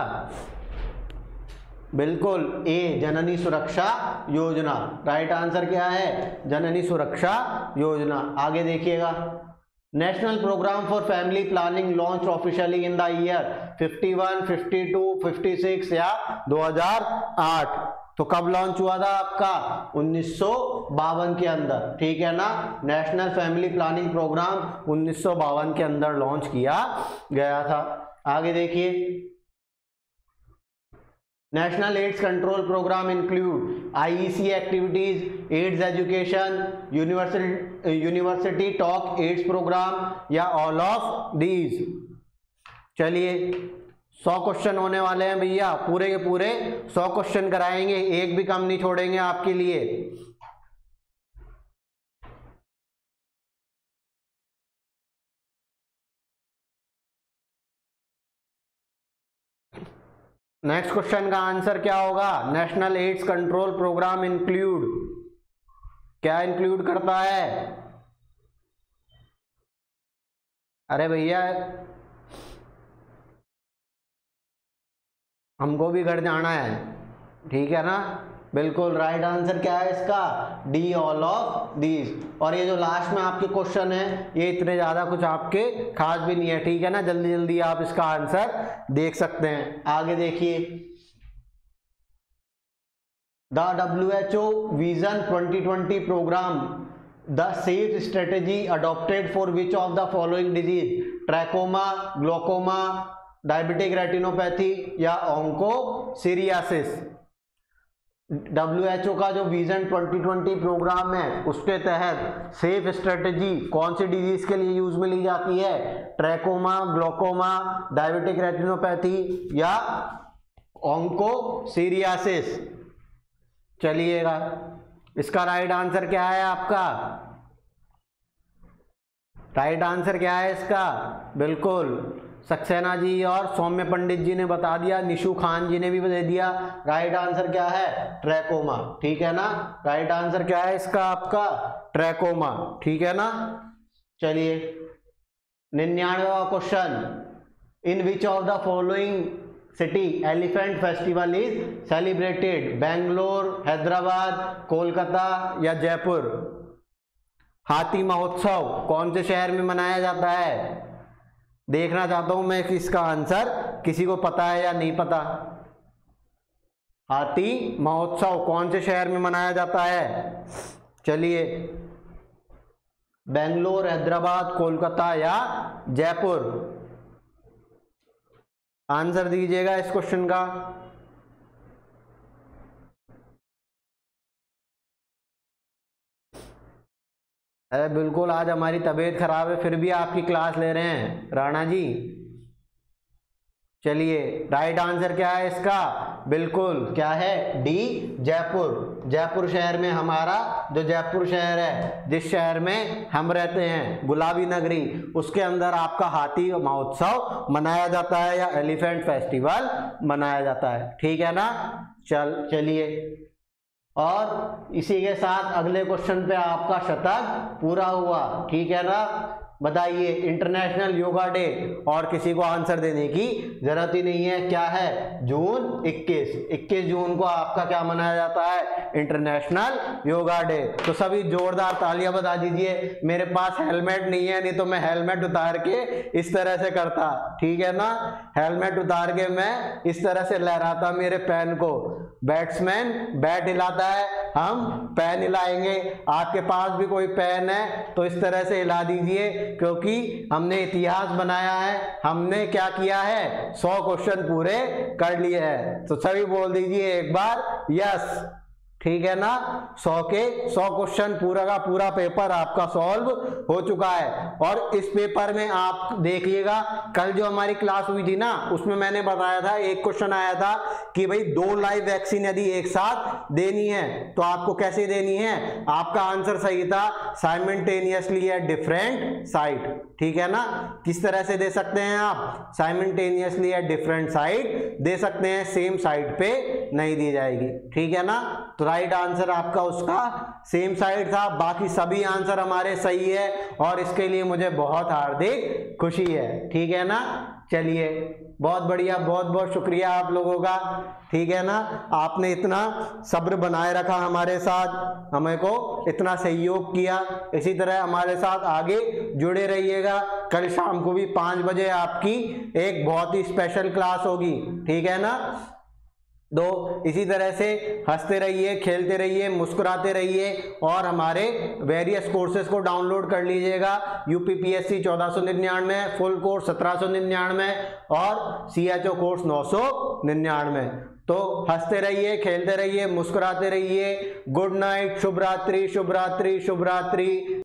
बिल्कुल ए, जननी सुरक्षा योजना। राइट आंसर क्या है? जननी सुरक्षा योजना। आगे देखिएगा, national program for family planning launch officially in the year 51, 52, 56 या 2008? तो कब लॉन्च हुआ था आपका? 1952 के अंदर, ठीक है ना। नेशनल फैमिली प्लानिंग प्रोग्राम 1952 के अंदर लॉन्च किया गया था। आगे देखिए, national AIDS control program include IEC activities, AIDS education, university talk AIDS program या ऑल ऑफ दीज? चलिए 100 क्वेश्चन होने वाले हैं भैया, पूरे के पूरे 100 क्वेश्चन कराएंगे, एक भी कम नहीं छोड़ेंगे आपके लिए। नेक्स्ट क्वेश्चन का आंसर क्या होगा? National AIDS control program include, क्या इंक्लूड करता है? अरे भैया हमको भी घर जाना है, ठीक है ना। बिल्कुल राइट आंसर क्या है इसका? D, all of these. और ये जो लास्ट में आपके क्वेश्चन है ये इतने ज्यादा कुछ आपके खास भी नहीं है, ठीक है ना। जल्दी जल्दी आप इसका आंसर देख सकते हैं। आगे देखिए, the WHO vision 2020 program, the SAFE strategy adopted for which of the following disease? Trachoma, glaucoma, diabetic retinopathy या ऑन्कोसिरियासिस। WHO का जो विजन 2020 प्रोग्राम है उसके तहत सेफ स्ट्रेटेजी कौन सी डिजीज के लिए यूज में ली जाती है? ट्रैकोमा, ग्लोकोमा, डायबिटिक रेटिनोपैथी या ऑन्कोसिरियासिस। चलिएगा, इसका राइट आंसर क्या है आपका? राइट आंसर क्या है इसका? बिल्कुल सक्सेना जी और सौम्य पंडित जी ने बता दिया, निशु खान जी ने भी बता दिया। राइट आंसर क्या है? ट्रैकोमा, ठीक है ना। राइट आंसर क्या है इसका आपका? ट्रैकोमा, ठीक है ना। चलिए 99वां question, in which of the following city elephant festival is celebrated? Bangalore, Hyderabad, Kolkata या जयपुर। हाथी महोत्सव कौन से शहर में मनाया जाता है? देखना चाहता हूं मैं कि इसका आंसर किसी को पता है या नहीं पता। हाथी महोत्सव कौन से शहर में मनाया जाता है? चलिए, बेंगलोर, हैदराबाद, कोलकाता या जयपुर। आंसर दीजिएगा इस क्वेश्चन का। अरे बिल्कुल, आज हमारी तबीयत खराब है फिर भी आपकी क्लास ले रहे हैं राणा जी। चलिए राइट आंसर क्या है इसका? बिल्कुल क्या है? डी, जयपुर। जयपुर शहर में हमारा जो जयपुर शहर है, जिस शहर में हम रहते हैं, गुलाबी नगरी, उसके अंदर आपका हाथी महोत्सव मनाया जाता है या एलिफेंट फेस्टिवल मनाया जाता है, ठीक है ना। चलिए, और इसी के साथ अगले क्वेश्चन पे आपका शतक पूरा हुआ, ठीक है ना। बताइए, इंटरनेशनल योगा डे, और किसी को आंसर देने की जरूरत ही नहीं है, क्या है? जून 21 जून को आपका क्या मनाया जाता है? International Yoga Day. तो सभी जोरदार तालियां बजा दीजिए। मेरे पास हेलमेट नहीं है, नहीं तो मैं हेलमेट उतार के इस तरह से करता, ठीक है ना। हेलमेट उतार के मैं इस तरह से लहराता मेरे पैन को। बैट्समैन बैट हिलाता है, हम पैन हिलाएंगे। आपके पास भी कोई पैन है तो इस तरह से हिला दीजिए, क्योंकि हमने इतिहास बनाया है। हमने क्या किया है? 100 क्वेश्चन पूरे कर लिए हैं। तो सभी बोल दीजिए एक बार यस, ठीक है ना। 100 के 100 क्वेश्चन पूरा का पूरा पेपर आपका सॉल्व हो चुका है। और इस पेपर में आप देखिएगा, कल जो हमारी क्लास हुई थी ना, उसमें मैंने बताया था, एक क्वेश्चन आया था कि भाई 2 लाइव वैक्सीन यदि एक साथ देनी है तो आपको कैसे देनी है। आपका आंसर सही था, साइमल्टेनियसली एट डिफरेंट साइट, ठीक है ना। किस तरह से दे सकते हैं आप? साइमल्टेनियसली एट डिफरेंट साइट दे सकते हैं, सेम साइट पे नहीं दी जाएगी, ठीक है ना। तो राइट आंसर आपका उसका सेम साइड था। बाकी सभी आंसर हमारे सही है और इसके लिए मुझे बहुत हार्दिक खुशी है, ठीक है ना। चलिए बहुत बढ़िया, बहुत बहुत शुक्रिया आप लोगों का, ठीक है ना। आपने इतना सब्र बनाए रखा हमारे साथ, हमें को इतना सहयोग किया। इसी तरह हमारे साथ आगे जुड़े रहिएगा। कल शाम को भी 5 बजे आपकी एक बहुत ही स्पेशल क्लास होगी, ठीक है ना। तो इसी तरह से हंसते रहिए, खेलते रहिए, मुस्कुराते रहिए और हमारे वेरियस कोर्सेज को डाउनलोड कर लीजिएगा। यूपीपीएससी 1499, फुल कोर्स 1799 और CHO कोर्स 999। तो हंसते रहिए, खेलते रहिए, मुस्कुराते रहिए। गुड नाइट, शुभ रात्रि, शुभ रात्रि, शुभ रात्रि।